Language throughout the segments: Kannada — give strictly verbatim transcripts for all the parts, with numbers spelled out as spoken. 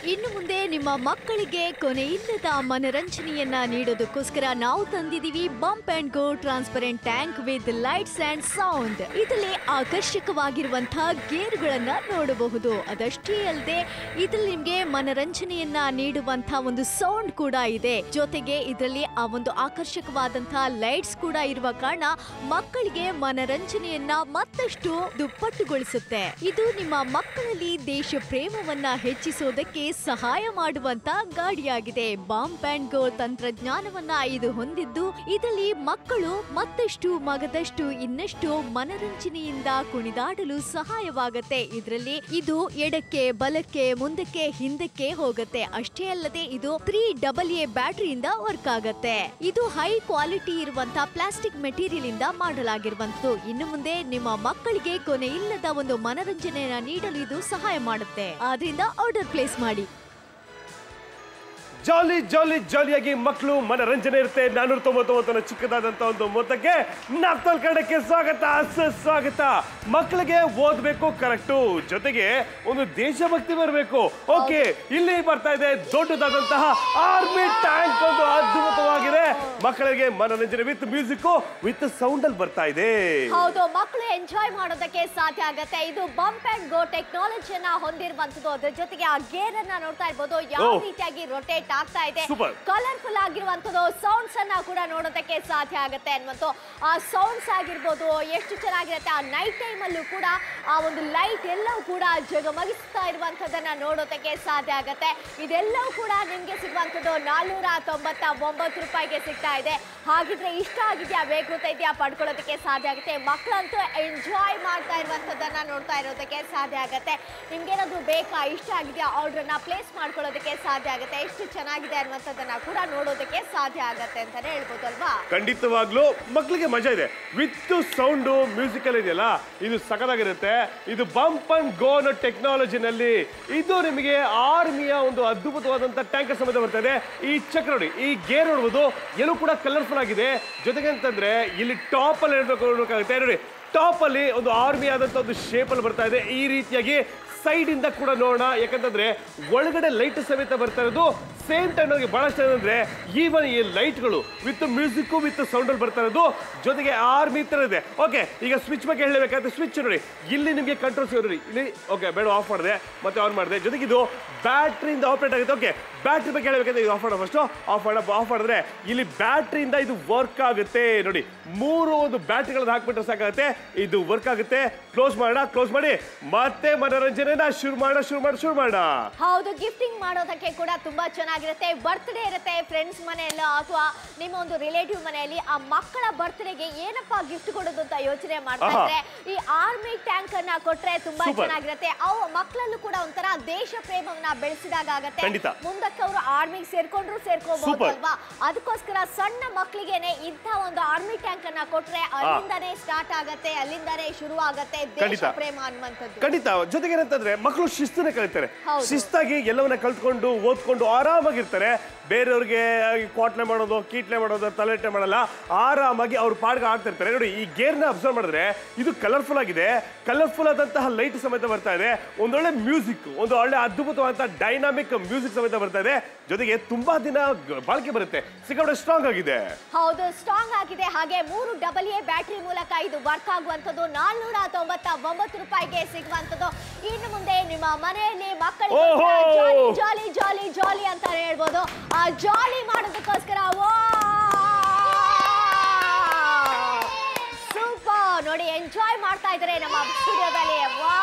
ಇನ್ನು ಮುಂದೆ ನಿಮ್ಮ ಮಕ್ಕಳಿಗೆ ಕೊನೆಯಿಲ್ಲದ ಮನರಂಜನೆಯನ್ನ ನೀಡೋದಕ್ಕೋಸ್ಕರ ನಾವು ತಂದಿದೀವಿ bump and go transparent tank with lights and sound. ಇದರಲ್ಲಿ ಆಕರ್ಷಕವಾಗಿರುವಂತಹ ಗೇರ್ಗಳನ್ನ ನೋಡಬಹುದು. ಅದಷ್ಟೇ ಅಲ್ಲದೆ ಇದರಲ್ಲಿ ನಿಮ್ಗೆ ಮನರಂಜನೆಯನ್ನ ನೀಡುವಂತಹ ಒಂದು ಸೌಂಡ್ ಕೂಡ ಇದೆ. ಜೊತೆಗೆ ಇದರಲ್ಲಿ ಆ ಒಂದು ಆಕರ್ಷಕವಾದಂತಹ ಲೈಟ್ಸ್ ಕೂಡ ಇರುವ ಕಾರಣ ಮಕ್ಕಳಿಗೆ ಮನರಂಜನೆಯನ್ನ ಮತ್ತಷ್ಟು ದುಪ್ಪಟ್ಟುಗೊಳಿಸುತ್ತೆ. ಇದು ನಿಮ್ಮ ಮಕ್ಕಳಲ್ಲಿ ದೇಶ ಪ್ರೇಮವನ್ನ ಹೆಚ್ಚಿಸೋದಕ್ಕೆ ಸಹಾಯ ಮಾಡುವಂತ ಗಾಡಿಯಾಗಿದೆ. ಬಂಪ್ ಅಂಡ್ ಗೋ ತಂತ್ರಜ್ಞಾನವನ್ನ ಇದು ಹೊಂದಿದ್ದು ಇದರಲ್ಲಿ ಮಕ್ಕಳು ಮತ್ತಷ್ಟು ಮಗದಷ್ಟು ಇನ್ನಷ್ಟು ಮನರಂಜನೆಯಿಂದ ಕುಣಿದಾಡಲು ಸಹಾಯವಾಗುತ್ತೆ. ಇದರಲ್ಲಿ ಇದು ಎಡಕ್ಕೆ ಬಲಕ್ಕೆ ಮುಂದಕ್ಕೆ ಹಿಂದಕ್ಕೆ ಹೋಗುತ್ತೆ. ಅಷ್ಟೇ ಅಲ್ಲದೆ ಇದು ತ್ರೀ ಡಬಲ್ ಎ ಬ್ಯಾಟರಿಯಿಂದ ವರ್ಕ್ ಆಗುತ್ತೆ. ಇದು ಹೈ ಕ್ವಾಲಿಟಿ ಇರುವಂತಹ ಪ್ಲಾಸ್ಟಿಕ್ ಮೆಟೀರಿಯಲ್ ಇಂದ ಮಾಡಲಾಗಿರುವಂತದ್ದು. ಇನ್ನು ಮುಂದೆ ನಿಮ್ಮ ಮಕ್ಕಳಿಗೆ ಕೊನೆ ಇಲ್ಲದ ಒಂದು ಮನರಂಜನೆಯನ್ನ ನೀಡಲು ಇದು ಸಹಾಯ ಮಾಡುತ್ತೆ. ಆದ್ರಿಂದ ಆರ್ಡರ್ ಪ್ಲೇಸ್ ಮಾಡಿ. ಜಾಲಿ ಜಾಲಿ ಜಾಲಿಯಾಗಿ ಮಕ್ಕಳು ಮನರಂಜನೆ ಇರುತ್ತೆ. ನಾನೂರ ತೊಂಬತ್ತೊಂಬತ್ತರ ಚಿಕ್ಕದಾದಂತ ಒಂದು ಮೊತ್ತಕ್ಕೆ ನಾಪ್ತಲ್ ಕನ್ನಡಕ್ಕೆ ಸ್ವಾಗತ ಸುಸ್ವಾಗತ. ಮಕ್ಕಳಿಗೆ ಓದ್ಬೇಕು ಕರೆಕ್ಟು, ಜೊತೆಗೆ ಒಂದು ದೇಶಭಕ್ತಿ ಬರಬೇಕು. ಓಕೆ, ಇಲ್ಲಿ ಬರ್ತಾ ಇದೆ ದೊಡ್ಡದಾದಂತಹ ಆರ್ಮಿ ಟ್ಯಾಂಕ್. ಒಂದು ಅದ್ಭುತವಾಗಿದೆ. ಮಕ್ಕಳಿಗೆ ಮನರಂಜನೆ ವಿತ್ ಮ್ಯೂಸಿಕ್ ವಿತ್ ಸೌಂಡ್ ಅಲ್ಲಿ ಬರ್ತಾ ಇದೆ. ಹೌದು, ಮಕ್ಕಳು ಎಂಜಾಯ್ ಮಾಡೋದಕ್ಕೆ ಸಾಧ್ಯ ಆಗುತ್ತೆ. ಇದು ಬಂಪ್ ಅಂಡ್ ಗೋ ಟೆಕ್ನಾಲಜಿಯನ್ನ ಹೊಂದಿರುವಂತದ್ದು. ಅದ್ರ ಜೊತೆಗೆ ಆ ಗೇರ್ ಅನ್ನ ನೋಡ್ತಾ ಇರ್ಬೋದು, ಯಾವ ರೀತಿಯಾಗಿ ರೊಟೇಟ್ ಆಗ್ತಾ ಇದೆ. ಕಲರ್ಫುಲ್ ಆಗಿರುವಂತದ್ದು ಸೌಂಡ್ಸ್ ಅನ್ನ ಕೂಡ ನೋಡೋದಕ್ಕೆ ಸಾಧ್ಯ ಆಗುತ್ತೆ ಅನ್ನುವಂತ ಆ ಸೌಂಡ್ಸ್ ಆಗಿರ್ಬೋದು ಎಷ್ಟು ಚೆನ್ನಾಗಿರುತ್ತೆ. ಆ ನೈಟ್ ಟೈಮ್ ಅಲ್ಲೂ ಕೂಡ ಆ ಒಂದು ಲೈಟ್ ಎಲ್ಲವೂ ಕೂಡ ಜಗಮಗಿಸ್ತಾ ಇರುವಂತದನ್ನ ನೋಡೋದಕ್ಕೆ ಸಾಧ್ಯ ಆಗುತ್ತೆ. ಇದೆಲ್ಲವೂ ಕೂಡ ನಿಮ್ಗೆ ಸಿಗುವಂತದ್ದು ನಾಲ್ನೂರ ತೊಂಬತ್ತ ಒಂಬತ್ತು ರೂಪಾಯಿಗೆ ಸಿಗ್ತಾ ಇದೆ. ಹಾಗಿದ್ರೆ ಇಷ್ಟ ಆಗಿದ್ಯಾ, ಬೇಕು ಇದೆಯಾ, ಪಡ್ಕೊಳ್ಳೋದಕ್ಕೆ ಸಾಧ್ಯ ಆಗುತ್ತೆ. ಮಕ್ಕಳಂತೂ ಎಂಜಾಯ್ ಮಾಡ್ತಾ ಇರುವಂತದನ್ನ ನೋಡ್ತಾ ಇರೋದಕ್ಕೆ ಸಾಧ್ಯ ಆಗುತ್ತೆ. ನಿಮ್ಗೇನಾದ್ರು ಬೇಕಾ, ಇಷ್ಟ ಆಗಿದೆಯಾ, ಆರ್ಡರ್ನ ಪ್ಲೇಸ್ ಮಾಡ್ಕೊಳ್ಳೋದಕ್ಕೆ ಸಾಧ್ಯ ಆಗುತ್ತೆ. ಎಷ್ಟು ಚೆನ್ನಾಗಿದೆ ಅನ್ನುವಂಥದ್ದನ್ನ ಕೂಡ ನೋಡೋದಕ್ಕೆ ಸಾಧ್ಯ ಆಗತ್ತೆ ಅಂತಾನೆ ಹೇಳ್ಬೋದು ಅಲ್ವಾ. ಖಂಡಿತವಾಗ್ಲೂ ಮಕ್ಕಳಿಗೆ ಮಜಾ ಇದೆ. ವಿತ್ ಸೌಂಡ್ ಮ್ಯೂಸಿಕಲ್ ಇದೆಯಲ್ಲ, ಇದು ಸಖತ್ತಾಗಿರುತ್ತೆ. ಇದು ಬಂಪ್ ಅಂಡ್ ಗೋ ಟೆಕ್ನಾಲಜಿನಲ್ಲಿ ಇದು ನಿಮಗೆ ಆರ್ಮಿಯ ಒಂದು ಅದ್ಭುತವಾದಂತ ಟ್ಯಾಂಕರ್ ಸಮೇತ ಬರ್ತಾ ಇದೆ. ಈ ಚಕ್ರ ನೋಡಿ, ಈ ಗೇರ್ ನೋಡ್ಬೋದು, ಎಲ್ಲೂ ಕೂಡ ಕಲರ್ಫುಲ್ ಆಗಿದೆ. ಜೊತೆಗೆ ಅಂತಂದ್ರೆ ಇಲ್ಲಿ ಟಾಪ್ ಅಲ್ಲಿ ಹೇಳ್ಬೇಕು ನೋಡಬೇಕಾಗುತ್ತೆ ನೋಡಿ, ಟಾಪ್ ಅಲ್ಲಿ ಒಂದು ಆರ್ಮಿ ಆದಂತ ಒಂದು ಶೇಪ್ ಅಲ್ಲಿ ಬರ್ತಾ ಇದೆ. ಈ ರೀತಿಯಾಗಿ ಸೈಡ್ ಇಂದ ಕೂಡ ನೋಡೋಣ, ಯಾಕಂತಂದ್ರೆ ಒಳಗಡೆ ಲೈಟ್ ಸಮೇತ ಬರ್ತಾ ಇರೋದು. ಸೇಮ್ ಟೈಮ್ ನಮಗೆ ಬಹಳಷ್ಟು ಏನಂದ್ರೆ ಈವನ್ ಈ ಲೈಟ್ಗಳು ವಿತ್ ಮ್ಯೂಸಿಕ್ ವಿತ್ ಸೌಂಡ್ ಅಲ್ಲಿ ಬರ್ತಾ ಇರೋದು. ಜೊತೆಗೆ ಆರ್ಮಿ ತರ ಇದೆ. ಓಕೆ, ಈಗ ಸ್ವಿಚ್ ಬಗ್ಗೆ ಹೇಳಬೇಕಾದ್ರೆ ಸ್ವಿಚ್ ನೋಡಿ, ಇಲ್ಲಿ ನಿಮಗೆ ಕಂಟ್ರೋಲ್ ಸಿಗೋರಿ. ಇಲ್ಲಿ ಓಕೆ, ಬೇಡ ಆಫ್ ಮಾಡಿದೆ ಮತ್ತೆ ಆನ್ ಮಾಡಿದೆ. ಜೊತೆಗೆ ಇದು ಬ್ಯಾಟ್ರಿಯಿಂದ ಆಪರೇಟ್ ಆಗುತ್ತೆ. ಓಕೆ, ಬ್ಯಾಟ್ರಿ ಬಗ್ಗೆ ಹೇಳಬೇಕಾದ್ರೆ ಇದು ಆಫ್ ಮಾಡೋಣ. ಫಸ್ಟ್ ಆಫ್ ಮಾಡ ಆಫ್ ಮಾಡಿದ್ರೆ ಇಲ್ಲಿ ಬ್ಯಾಟ್ರಿಯಿಂದ ಇದು ವರ್ಕ್ ಆಗುತ್ತೆ. ನೋಡಿ, ಮೂರು ಒಂದು ಬ್ಯಾಟ್ರಿಗಳನ್ನ ಹಾಕ್ಬಿಟ್ರೆ ಸಾಕಾಗುತ್ತೆ, ಇದು ವರ್ಕ್ ಆಗುತ್ತೆ. ಕ್ಲೋಸ್ ಮಾಡೋಣ, ಕ್ಲೋಸ್ ಮಾಡಿ ಮತ್ತೆ ಮನೋರಂಜನೆ ಶುರು ಮಾಡ ಶುರು ಮಾಡ ಶುರು ಮಾಡ ಹೌದು, ಗಿಫ್ಟಿಂಗ್ ಮಾಡೋದಕ್ಕೆ ಕೂಡ ತುಂಬಾ ಚೆನ್ನಾಗಿರುತ್ತೆ. ಬರ್ತ್ಡೇ ಇರುತ್ತೆ ಫ್ರೆಂಡ್ಸ್ ಮನೆಯಲ್ಲ ಅಥವಾ ನಿಮ್ಮ ಒಂದು ರಿಲೇಟಿವ್ ಮನೆಯಲ್ಲಿ, ಆ ಮಕ್ಕಳ ಬರ್ತ್ಡೇಗೆ ಏನಪ್ಪಾ ಗಿಫ್ಟ್ ಕೊಡೋದು ಅಂತ ಯೋಚನೆ ಮಾಡ್ತಾ ಇದ್ರೆ ಈ ಆರ್ಮಿ ಟ್ಯಾಂಕ್ ಅನ್ನ ಕೊಟ್ರೆ ತುಂಬಾ ಚೆನ್ನಾಗಿರುತ್ತೆ. ಅವು ಮಕ್ಕಳಲ್ಲೂ ಕೂಡ ಒಂಥರ ದೇಶ ಪ್ರೇಮವನ್ನ ಬೆಳೆಸಿದಾಗ ಆಗತ್ತೆ. ಮುಂದಕ್ಕೆ ಅವರು ಆರ್ಮಿಗೆ ಸೇರ್ಕೊಂಡ್ರು ಸೇರ್ಕೋಬಹುದು ಅಲ್ವಾ. ಅದಕ್ಕೋಸ್ಕರ ಸಣ್ಣ ಮಕ್ಕಳಿಗೆನೆ ಇಂಥ ಒಂದು ಆರ್ಮಿ ಟ್ಯಾಂಕ್ ಅನ್ನ ಕೊಟ್ರೆ ಅಲ್ಲಿಂದಾನೇ ಸ್ಟಾರ್ಟ್ ಆಗತ್ತೆ, ಅಲ್ಲಿಂದಾನೇ ಶುರು ಆಗತ್ತೆ ದೇಶ ಪ್ರೇಮ ಅನ್ನುವಂಥದ್ದು. ಖಂಡಿತ. ಜೊತೆಗೆ ಏನಂತಂದ್ರೆ ಮಕ್ಕಳು ಶಿಸ್ತನ್ನ ಕಲಿತಾರೆ. ಶಿಸ್ತಾಗಿ ಎಲ್ಲವನ್ನ ಕಲ್ತ್ಕೊಂಡು ಓದ್ಕೊಂಡು ಆರಾಮಾಗಿರ್ತಾರೆ. ಬೇರೆಯವ್ರಿಗೆ ಕ್ವಾಟ್ಲೆ ಮಾಡೋದು, ಕೀಟ್ಲೆ ಮಾಡೋದು, ತಲೆಟೆ ಮಾಡಲ್ಲ. ಆರಾಮಾಗಿ ಅವ್ರ ಪಾಡ್ಗೆ ಆಗ್ತಿರ್ತಾರೆ. ನೋಡಿ, ಈ ಗೇರ್ನ ಅಬ್ಸರ್ವ್ ಮಾಡಿದ್ರೆ ಇದು ಕಲರ್ಫುಲ್ ಆಗಿದೆ. ಕಲರ್ಫುಲ್ ಆದಂತಹ ಲೈಟ್ ಸಮೇತ ಬರ್ತಾ ಇದೆ. ಒಂದೊಳ್ಳೆ ಮ್ಯೂಸಿಕ್, ಒಂದು ಒಳ್ಳೆ ಅದ್ಭುತವಾದಂತಹ ಡೈನಾಮಿಕ್ ಮ್ಯೂಸಿಕ್ ಸಮೇತ ಬರ್ತಾ ಇದೆ. ಜೊತೆಗೆ ತುಂಬಾ ದಿನ ಬಾಳಿಕೆ ಬರುತ್ತೆ. ಸಿಕ್ಕಾಪಟ್ಟೆ ಸ್ಟ್ರಾಂಗ್ ಆಗಿದೆ. ಹೌದು, ಸ್ಟ್ರಾಂಗ್ ಆಗಿದೆ. ಹಾಗೆ ಮೂರು ಡಬಲ್ ಎ ಬ್ಯಾಟರಿ ಮೂಲಕ ಇದು ವರ್ಕ್ ಆಗುವಂತದ್ದು. ನಾಲ್ನೂರ ತೊಂಬತ್ತ ಒಂಬತ್ತು ರೂಪಾಯಿಗೆ ಸಿಗುವಂತದ್ದು. ಇನ್ನು ಮುಂದೆ ನಿಮ್ಮ ಮನೆಯಲ್ಲಿ ಮಕ್ಕಳಿಗೆ ಜಾಲಿ ಜಾಲಿ ಜಾಲಿ ಅಂತ ಹೇಳ್ಬೋದು. ಆ ಜಾಲಿ ಮಾಡೋದಕ್ಕೋಸ್ಕರ ಸೂಪರ್ ನೋಡಿ, ಎಂಜಾಯ್ ಮಾಡ್ತಾ ಇದ್ದಾರೆ ನಮ್ಮ ಸ್ಟುಡಿಯೋದಲ್ಲಿ.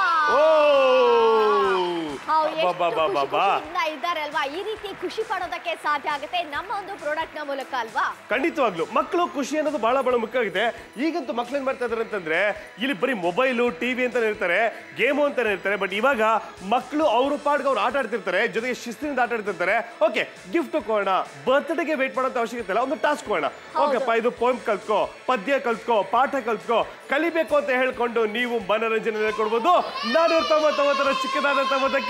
ಇದ್ದಾರೆ ಅಲ್ವಾ, ಈ ರೀತಿ ಖುಷಿ ಪಡೋದಕ್ಕೆ ಸಾಧ್ಯ ಆಗುತ್ತೆ ನಮ್ಮ ಒಂದು ಪ್ರಾಡಕ್ಟ್ ನ ಮೂಲಕ ಅಲ್ವಾ. ಖಂಡಿತವಾಗ್ಲು ಮಕ್ಕಳು ಖುಷಿ ಅನ್ನೋದು ಬಹಳ ಬಹಳ ಮುಖ್ಯ ಆಗಿದೆ. ಈಗಂತೂ ಮಕ್ಳು ಏನ್ ಮಾಡ್ತಾ ಇದಾರೆ ಅಂತಂದ್ರೆ ಇಲ್ಲಿ ಬರೀ ಮೊಬೈಲು ಟಿವಿ ಅಂತಾನೆ ಇರ್ತಾರೆ, ಗೇಮು ಅಂತಾನೆ ಇರ್ತಾರೆ. ಬಟ್ ಇವಾಗ ಮಕ್ಕಳು ಅವ್ರ ಪಾಡ್ಗೆ ಅವ್ರು ಆಟ ಆಡ್ತಿರ್ತಾರೆ, ಜೊತೆಗೆ ಶಿಸ್ತಿನಿಂದ ಆಟ ಆಡ್ತಿರ್ತಾರೆ. ಓಕೆ, ಗಿಫ್ಟ್ ಕೊಡೋಣ, ಬರ್ತ್ಡೇಗೆ ವೇಟ್ ಮಾಡೋಂತ ಅವಶ್ಯಕತೆ ಇಲ್ಲ, ಒಂದು ಟಾಸ್ಕ್ ಕೊಡೋಣ. ಓಕೆಪ್ಪ, ಇದು ಪೋಯಮ್ ಕಲ್ತ್ಕೋ, ಪದ್ಯ ಕಲ್ತ್ಕೋ, ಪಾಠ ಕಲ್ತ್ಕೋ, ಕಲಿಬೇಕು ಅಂತ ಹೇಳ್ಕೊಂಡು ನೀವು ಮನೋರಂಜನೆ ಕೊಡ್ಬೋದು. ನಾನೂರ ತೊಂಬತ್ತೊಂಬತ್ತರ ಚಿಕ್ಕದಾದಂತ ಮೊತ್ತಕ್ಕೆ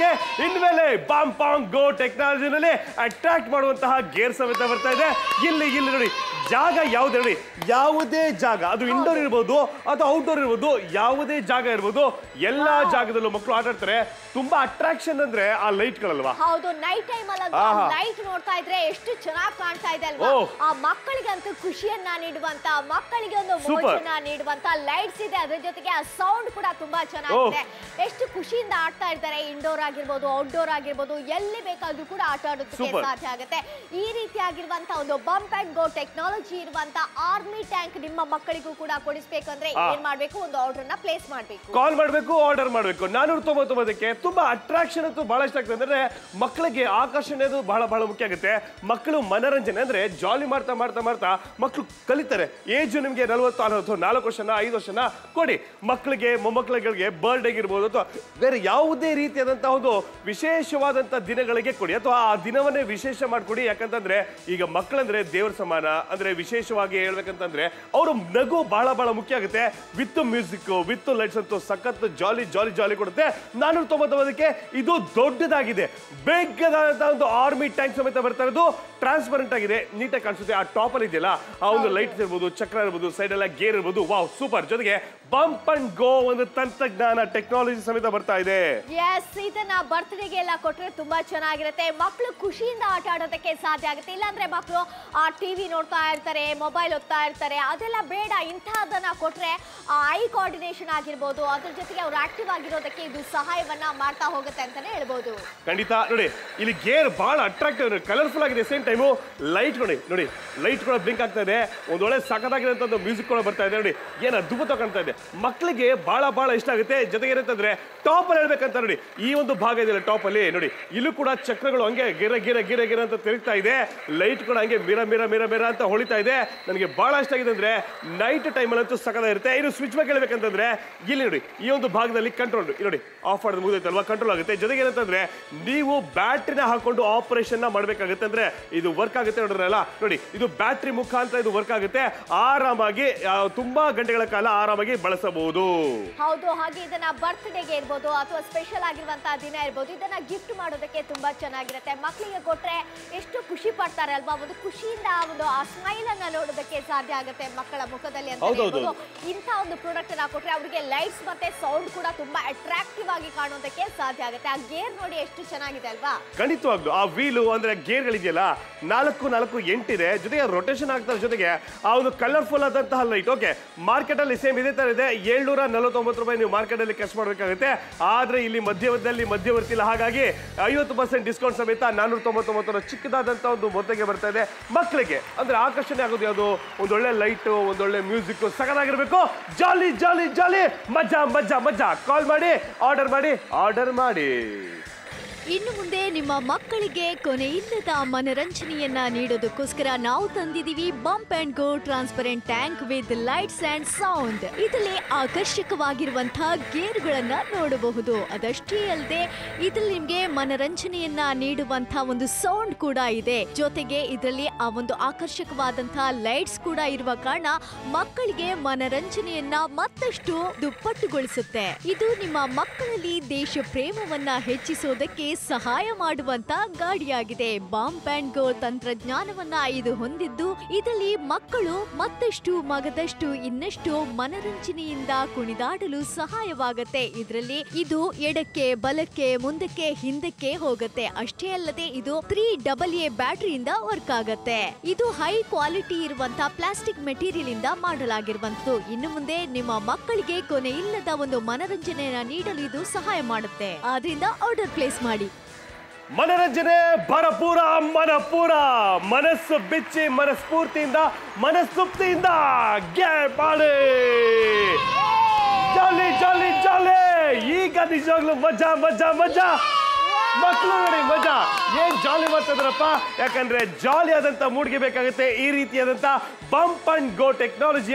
ಇನ್ಮೇಲೆ ಬಾಂಪಾಂಗ್ ಗೋ ಟೆಕ್ನಾಲಜಿನಲ್ಲಿ ಅಟ್ರಾಕ್ಟ್ ಮಾಡುವಂತಹ ಗೇರ್ ಸಮೇತ ಬರ್ತಾ ಇದೆ. ಇಲ್ಲಿ ಇಲ್ಲಿ ನೋಡಿ ಜಾಗ ಯಾವ್ದು ನೋಡಿ, ಯಾವುದೇ ಜಾಗ ಅದು ಇಂಡೋರ್ ಇರ್ಬೋದು ಅಥವಾ ಔಟ್ಡೋರ್ ಇರ್ಬೋದು, ಯಾವುದೇ ಜಾಗ ಇರ್ಬೋದು, ಎಲ್ಲಾ ಜಾಗದಲ್ಲೂ ಮಕ್ಕಳು ಆಟ ಆಡ್ತಾರೆ. ತುಂಬಾ ಅಟ್ರಾಕ್ಷನ್ ಅಂದ್ರೆ ಆ ಲೈಟ್ ಗಳಲ್ವಾ? ಹೌದು, ನೈಟ್ ಟೈಮ್ ಅಲ್ಲಿ ಲೈಟ್ ನೋಡ್ತಾ ಇದ್ರೆ ಎಷ್ಟು ಚೆನ್ನಾಗಿ ಕಾಣ್ತಾ ಇದೆ ಅಲ್ವಾ? ಆ ಮಕ್ಕಳಿಗಂತೂ ಖುಷಿಯನ್ನ ನೀಡುವಂತ, ಮಕ್ಕಳಿಗೆ ಒಂದು ಮೋಜನ್ನ ನೀಡುವಂತ ಲೈಟ್ಸ್ ಇದೆ. ಅದ್ರ ಜೊತೆಗೆ ಆ ಸೌಂಡ್ ಕೂಡ ತುಂಬಾ ಚೆನ್ನಾಗಿದೆ. ಎಷ್ಟು ಖುಷಿಯಿಂದ ಆಡ್ತಾ ಇರ್ತಾರೆ. ಇಂಡೋರ್ ಆಗಿರ್ಬೋದು, ಔಟ್ಡೋರ್ ಆಗಿರ್ಬೋದು, ಎಲ್ಲಿ ಬೇಕಾದ್ರೂ ಕೂಡ ಆಟ ಆಡೋದಕ್ಕೆ ಸಾಧ್ಯ ಆಗುತ್ತೆ. ಈ ರೀತಿಯಾಗಿರುವಂತ ಒಂದು ಬಂಪ್ ಅಂಡ್ ಗೋ ಟೆಕ್ನಾಲಜಿ ಇರುವಂತ ಆರ್ಮಿ ಟ್ಯಾಂಕ್ ನಿಮ್ಮ ಮಕ್ಕಳಿಗೂ ಕೂಡ ಕೊಡಿಸ್ಬೇಕಂದ್ರೆ ಏನ್ ಮಾಡ್ಬೇಕು? ಒಂದು ಆರ್ಡರ್ ನ ಪ್ಲೇಸ್ ಮಾಡ್ಬೇಕು, ಕಾಲ್ ಮಾಡ್ಬೇಕು, ಆರ್ಡರ್ ಮಾಡ್ಬೇಕು. ನಾನೂರ ತೊಂಬತ್ತೊಂಬತ್ತಕ್ಕೆ ತುಂಬಾ ಅಟ್ರಾಕ್ಷನ್ ಅಂತೂ ಬಹಳ ಇಷ್ಟ ಆಗ್ತದೆ. ಅಂದ್ರೆ ಮಕ್ಕಳಿಗೆ ಆಕರ್ಷಣೆ ಅದು ಬಹಳ ಬಹಳ ಮುಖ್ಯ ಆಗುತ್ತೆ. ಮಕ್ಕಳು ಮನರಂಜನೆ ಅಂದ್ರೆ ಜಾಲಿ ಮಾಡ್ತಾ ಮಾಡ್ತಾ ಮಾಡ್ತಾ ಮಕ್ಕಳು ಕಲಿತಾರೆ. ಏಜ್ ನಿಮ್ಗೆ ನಲವತ್ತು ಅರವತ್ತು ನಾಲ್ಕು ವರ್ಷನ ಐದು ವರ್ಷನ ಕೊಡಿ. ಮಕ್ಕಳಿಗೆ ಮೊಮ್ಮಕ್ಕಳಿಗೆ ಬರ್ಡೇ ಇರ್ಬೋದು ಅಥವಾ ಬೇರೆ ಯಾವುದೇ ರೀತಿಯಾದಂತಹ ಒಂದು ವಿಶೇಷವಾದಂತ ದಿನಗಳಿಗೆ ಕೊಡಿ, ಅಥವಾ ಆ ದಿನವನ್ನೇ ವಿಶೇಷ ಮಾಡ್ಕೊಡಿ. ಯಾಕಂತಂದ್ರೆ ಈಗ ಮಕ್ಕಳಂದ್ರೆ ದೇವರ ಸಮಾನ. ಅಂದ್ರೆ ವಿಶೇಷವಾಗಿ ಹೇಳ್ಬೇಕಂತಂದ್ರೆ ಅವರು ನಗು ಬಹಳ ಬಹಳ ಮುಖ್ಯ ಆಗುತ್ತೆ. ವಿತ್ ಮ್ಯೂಸಿಕ್ ವಿತ್ ಲೈಟ್ಸ್ ಅಂತೂ ಸಖತ್ ಜಾಲಿ ಜಾಲಿ ಜಾಲಿ ಕೊಡುತ್ತೆ. ನಾನೂರ ತೊಂಬತ್ತೊಂಬತ್ತಕ್ಕೆ ಇದು ದೊಡ್ಡದಾಗಿದೆ, ಬೇಗದಾದಂತಹ ಒಂದು ಆರ್ಮಿ ಟ್ಯಾಂಕ್ ಸಮೇತ ಬರ್ತಾ ಇರೋದು. ಟ್ರಾನ್ಸ್ಪರೆಂಟ್ ಆಗಿದೆ, ನೀಟಾಗಿ ಕಾಣಿಸುತ್ತೆ. ಆ ಟಾಪ್ ಅಲ್ಲಿ ಇದೆಯಲ್ಲ ಆ ಒಂದು ಲೈಟ್ಸ್ ಇರ್ಬೋದು, ಚಕ್ರ ಇರ್ಬೋದು, ಸೈಡ್ ಎಲ್ಲ ಗೇರ್ ಇರ್ಬೋದು, ವಾವ್ ಸೂಪರ್. ಜೊತೆಗೆ ಬಂಪ್ ಅಂಡ್ ಗೋ ಒಂದು ತಂತ್ರಜ್ಞಾನ ಟೆಕ್ನಾಲಜಿ ಸಮೇತ ಬರ್ತಾ ಇದೆ. ಎಸ್, ಇದನ್ನ ಬರ್ತ್ಡೇಗೆ ಎಲ್ಲ ಕೊಟ್ರೆ ತುಂಬಾ ಚೆನ್ನಾಗಿರುತ್ತೆ. ಮಕ್ಕಳು ಖುಷಿಯಿಂದ ಆಟ ಆಡೋದಕ್ಕೆ ಸಾಧ್ಯ ಆಗುತ್ತೆ. ಇಲ್ಲಾಂದ್ರೆ ಮಕ್ಕಳು ಆ ಟಿವಿ ನೋಡ್ತಾ ಇರ್ತಾರೆ, ಮೊಬೈಲ್ ಓದ್ತಾ ಇರ್ತಾರೆ. ಅದೆಲ್ಲ ಬೇಡ. ಇಂತಹದನ್ನ ಕೊಟ್ರೆ ಆ ಐ ಕೋಆರ್ಡಿನೇಷನ್ ಆಗಿರ್ಬೋದು, ಅದ್ರ ಜೊತೆಗೆ ಅವ್ರು ಆಕ್ಟಿವ್ ಆಗಿರೋದಕ್ಕೆ ಇದು ಸಹಾಯವನ್ನ ಮಾಡ್ತಾ ಹೋಗುತ್ತೆ ಅಂತಾನೆ ಹೇಳ್ಬೋದು. ಖಂಡಿತ ನೋಡಿ, ಇಲ್ಲಿ ಗೇರ್ ಬಹಳ ಅಟ್ರಾಕ್ಟಿವ್, ಕಲರ್ಫುಲ್ ಆಗಿದೆ. ಸೇಮ್ ಟೈಮು ಲೈಟ್ ನೋಡಿ ನೋಡಿ ಲೈಟ್ ಕೂಡ ಬ್ಲಿಂಕ್ ಆಗ್ತಾ ಇದೆ. ಒಂದು ಒಳ್ಳೆ ಸಖತ್ತಾಗಿರೋಂಥ ಒಂದು ಮ್ಯೂಸಿಕ್ ಕೂಡ ಬರ್ತಾ ಇದೆ. ನೋಡಿ ಏನು ಅದ್ಭುತ ಕಾಣ್ತಾ ಇದೆ. ಮಕ್ಕಳಿಗೆ ಬಹಳ ಬಹಳ ಇಷ್ಟ ಆಗುತ್ತೆ. ಜೊತೆಗೆ ಏನಂತಂದ್ರೆ ಟಾಪ್ ಅಲ್ಲಿ ಹೇಳ್ಬೇಕಂತ ನೋಡಿ, ಈ ಒಂದು ಭಾಗ ಇದೆಯಲ್ಲ ಟಾಪ್ ಅಲ್ಲಿ ನೋಡಿ, ಇಲ್ಲೂ ಕೂಡ ಚಕ್ರಗಳು ಹಂಗೆ ಗಿರ ಗಿರ ಗಿರ ಗಿರ ಅಂತ ತಿರುಗ್ತಾ ಇದೆ. ಲೈಟ್ ಕೂಡ ಹಂಗೆ ಮಿರ ಮಿರ ಮಿರ ಮಿರ ಅಂತ ಹೊಳಿತಾ ಇದೆ. ನನಗೆ ಬಹಳ ಇಷ್ಟ ಆಗಿದೆ. ಅಂದ್ರೆ ನೈಟ್ ಟೈಮ್ ಅಲ್ಲಂತೂ ಸಖತ್ತಾಗಿರುತ್ತೆ. ಇನ್ನು ಸ್ವಿಚ್ ಬಗ್ಗೆ ಹೇಳ್ಬೇಕಂತಂದ್ರೆ ಇಲ್ಲಿ ನೋಡಿ, ಈ ಒಂದು ಭಾಗದಲ್ಲಿ ಕಂಟ್ರೋಲ್ ನೋಡಿ ಆಫ್ ಮಾಡೋದು ಮುಗಿದೈತಲ್ವಾ, ಕಂಟ್ರೋಲ್ ಆಗುತ್ತೆ. ಜೊತೆಗೆ ಏನಂತಂದ್ರೆ ನೀವು ಬ್ಯಾಟ್ರಿನ ಹಾಕೊಂಡು ಆಪರೇಷನ್ ಮಾಡಬೇಕಾಗುತ್ತೆ. ಅಂದ್ರೆ ಇದು ವರ್ಕ್ ಆಗುತ್ತೆ ನೋಡ್ರಲ್ಲ ನೋಡಿ, ಇದು ಬ್ಯಾಟ್ರಿ ಮುಖಾಂತರ ಇದು ವರ್ಕ್ ಆಗುತ್ತೆ. ಆರಾಮಾಗಿ ತುಂಬಾ ಗಂಟೆಗಳ ಕಾಲ ಆರಾಮಾಗಿ ಬಳಸಬಹುದು. ಹೌದು, ಹಾಗೆ ಇದನ್ನ ಬರ್ತ್ಡೇಗೆ ಇರ್ಬೋದು ಅಥವಾ ಸ್ಪೆಷಲ್ ಆಗಿರುವಂತಹ ದಿನ ಇರ್ಬೋದು, ಇದನ್ನ ಗಿಫ್ಟ್ ಮಾಡೋದಕ್ಕೆ ತುಂಬಾ ಚೆನ್ನಾಗಿರುತ್ತೆ. ಮಕ್ಕಳಿಗೆ ಕೊಟ್ರೆ ಎಷ್ಟು ಖುಷಿ ಪಡ್ತಾರೆ ಅಲ್ವಾ? ಒಂದು ಖುಷಿಯಿಂದ ಒಂದು ಆ ಸ್ಮೈಲ್ ಅನ್ನ ನೋಡೋದಕ್ಕೆ ಸಾಧ್ಯ ಆಗುತ್ತೆ ಮಕ್ಕಳ ಮುಖದಲ್ಲಿ ಅಂತ ಹೇಳ್ಬೋದು. ಇಂಥ ಒಂದು ಪ್ರಾಡಕ್ಟ್ ಅನ್ನ ಕೊಟ್ರೆ ಅವರಿಗೆ ಲೈಟ್ಸ್ ಮತ್ತೆ ಸೌಂಡ್ ಕೂಡ ತುಂಬಾ ಅಟ್ರಾಕ್ಟಿವ್ ಆಗಿ ಕಾಣೋದಕ್ಕೆ ಸಾಧ್ಯ ಆಗುತ್ತೆ. ಆ ಗೇರ್ ನೋಡಿ ಎಷ್ಟು ಚೆನ್ನಾಗಿದೆ ಅಲ್ವಾ? ಖಂಡಿತವಾಗ್ಲು ಆ ವೀಲು ಅಂದ್ರೆ ಗೇರ್ ಗಳಿದೆಯಲ್ಲ, ನಾಲ್ಕು ನಾಲ್ಕು ಎಂಟಿದೆ. ಜೊತೆಗೆ ರೊಟೇಷನ್ ಆಗ್ತಾರೆ. ಜೊತೆಗೆ ಆ ಒಂದು ಕಲರ್ಫುಲ್ ಆದಂತಹ ಲೈಟ್. ಓಕೆ, ಮಾರ್ಕೆಟ್ ಅಲ್ಲಿ ಸೇಮ್ ಇದೇ ತರ ಇದೆ. ಏಳ್ನೂರ ನಲವತ್ತೊಂಬತ್ತು ರೂಪಾಯಿ ನೀವು ಮಾರ್ಕೆಟ್ ಅಲ್ಲಿ ಖರ್ಚು ಮಾಡಬೇಕಾಗುತ್ತೆ. ಆದ್ರೆ ಇಲ್ಲಿ ಮಧ್ಯವರ್ತಿಯಲ್ಲಿ ಮಧ್ಯವರ್ತಿ ಇಲ್ಲ, ಹಾಗಾಗಿ ಐವತ್ತು ಪರ್ಸೆಂಟ್ ಡಿಸ್ಕೌಂಟ್ ಸಮೇತ ನಾನೂರ ತೊಂಬತ್ತೊಂಬತ್ತರ ಚಿಕ್ಕದಾದಂತ ಒಂದು ಮೊತ್ತಗೆ ಬರ್ತಾ ಇದೆ. ಮಕ್ಕಳಿಗೆ ಅಂದ್ರೆ ಆಕರ್ಷಣೆ ಆಗೋದು ಯಾವುದು? ಒಂದೊಳ್ಳೆ ಲೈಟ್, ಒಂದೊಳ್ಳೆ ಮ್ಯೂಸಿಕ್ ಸಖತ್ತಾಗಿರ್ಬೇಕು. ಜಾಲಿ ಜಾಲಿ ಜಾಲಿ, ಮಜಾ ಮಜಾ ಮಜಾ. ಕಾಲ್ ಮಾಡಿ, ಆರ್ಡರ್ ಮಾಡಿ, ಆರ್ಡರ್ ಮಾಡಿ. ಇನ್ನು ಮುಂದೆ ನಿಮ್ಮ ಮಕ್ಕಳಿಗೆ ಕೊನೆಯಿಲ್ಲದ ಮನರಂಜನೆಯನ್ನ ನೀಡೋದಕ್ಕೋಸ್ಕರ ನಾವು ತಂದಿದೀವಿ bump and go transparent tank with lights and sound. ಇದರಲ್ಲಿ ಆಕರ್ಷಕವಾಗಿರುವಂತಹ ಗೇರ್ಗಳನ್ನ ನೋಡಬಹುದು. ಅದಷ್ಟೇ ಅಲ್ಲದೆ ಇದರಲ್ಲಿ ನಿಮ್ಗೆ ಮನರಂಜನೆಯನ್ನ ನೀಡುವಂತಹ ಒಂದು ಸೌಂಡ್ ಕೂಡ ಇದೆ. ಜೊತೆಗೆ ಇದರಲ್ಲಿ ಆ ಒಂದು ಆಕರ್ಷಕವಾದಂತಹ ಲೈಟ್ಸ್ ಕೂಡ ಇರುವ ಕಾರಣ ಮಕ್ಕಳಿಗೆ ಮನರಂಜನೆಯನ್ನ ಮತ್ತಷ್ಟು ದುಪ್ಪಟ್ಟುಗೊಳಿಸುತ್ತೆ. ಇದು ನಿಮ್ಮ ಮಕ್ಕಳಲ್ಲಿ ದೇಶ ಪ್ರೇಮವನ್ನ ಹೆಚ್ಚಿಸೋದಕ್ಕೆ ಸಹಾಯ ಮಾಡುವಂತ ಗಾಡಿಯಾಗಿದೆ. ಬಂಪ್ ಅಂಡ್ ಗೋ ತಂತ್ರಜ್ಞಾನವನ್ನ ಇದು ಹೊಂದಿದ್ದು, ಇದರಲ್ಲಿ ಮಕ್ಕಳು ಮತ್ತಷ್ಟು ಮಗದಷ್ಟು ಇನ್ನಷ್ಟು ಮನರಂಜನೆಯಿಂದ ಕುಣಿದಾಡಲು ಸಹಾಯವಾಗುತ್ತೆ. ಇದರಲ್ಲಿ ಇದು ಎಡಕ್ಕೆ ಬಲಕ್ಕೆ ಮುಂದಕ್ಕೆ ಹಿಂದಕ್ಕೆ ಹೋಗುತ್ತೆ. ಅಷ್ಟೇ ಅಲ್ಲದೆ ಇದು ತ್ರೀ ಡಬಲ್ ಎ ಬ್ಯಾಟರಿಯಿಂದ ವರ್ಕ್ ಆಗುತ್ತೆ. ಇದು ಹೈ ಕ್ವಾಲಿಟಿ ಇರುವಂತಹ ಪ್ಲಾಸ್ಟಿಕ್ ಮೆಟೀರಿಯಲ್ ಇಂದ ಮಾಡಲಾಗಿರುವಂತದ್ದು. ಇನ್ನು ಮುಂದೆ ನಿಮ್ಮ ಮಕ್ಕಳಿಗೆ ಕೊನೆ ಇಲ್ಲದ ಒಂದು ಮನರಂಜನೆಯನ್ನ ನೀಡಲು ಇದು ಸಹಾಯ ಮಾಡುತ್ತೆ. ಆದ್ರಿಂದ ಆರ್ಡರ್ ಪ್ಲೇಸ್ ಮಾಡಿ. ಮನರಂಜನೆ ಭರಪೂರ ಮನಪೂರ, ಮನಸ್ಸು ಬಿಚ್ಚಿ ಮನಸ್ಫೂರ್ತಿಯಿಂದ ಮನಸ್ಸುಪ್ತಿಯಿಂದ ಗ್ಯಾಪ್ ಮಾಡಿ ಜಾಲಿ ಜಾಲಿ ಜಾಲಿ. ಈಗ ನಿಜವಾಗ್ಲೂ ಮಜಾ ಮಜಾ ಮಜಾ. ಮಕ್ಕಳು ನೋಡಿ ಮಜಾ ಏನ್ ಜಾಲಿ ಮಾಡ್ತಿದ್ರಪ್ಪ. ಯಾಕಂದ್ರೆ ಜಾಲಿ ಆದಂತ ಮೂಡ್ಗೆ ಬೇಕಾಗುತ್ತೆ ಈ ರೀತಿಯಾದಂತ ಬಂಪ್ ಅಂಡ್ ಗೋ ಟೆಕ್ನಾಲಜಿಯ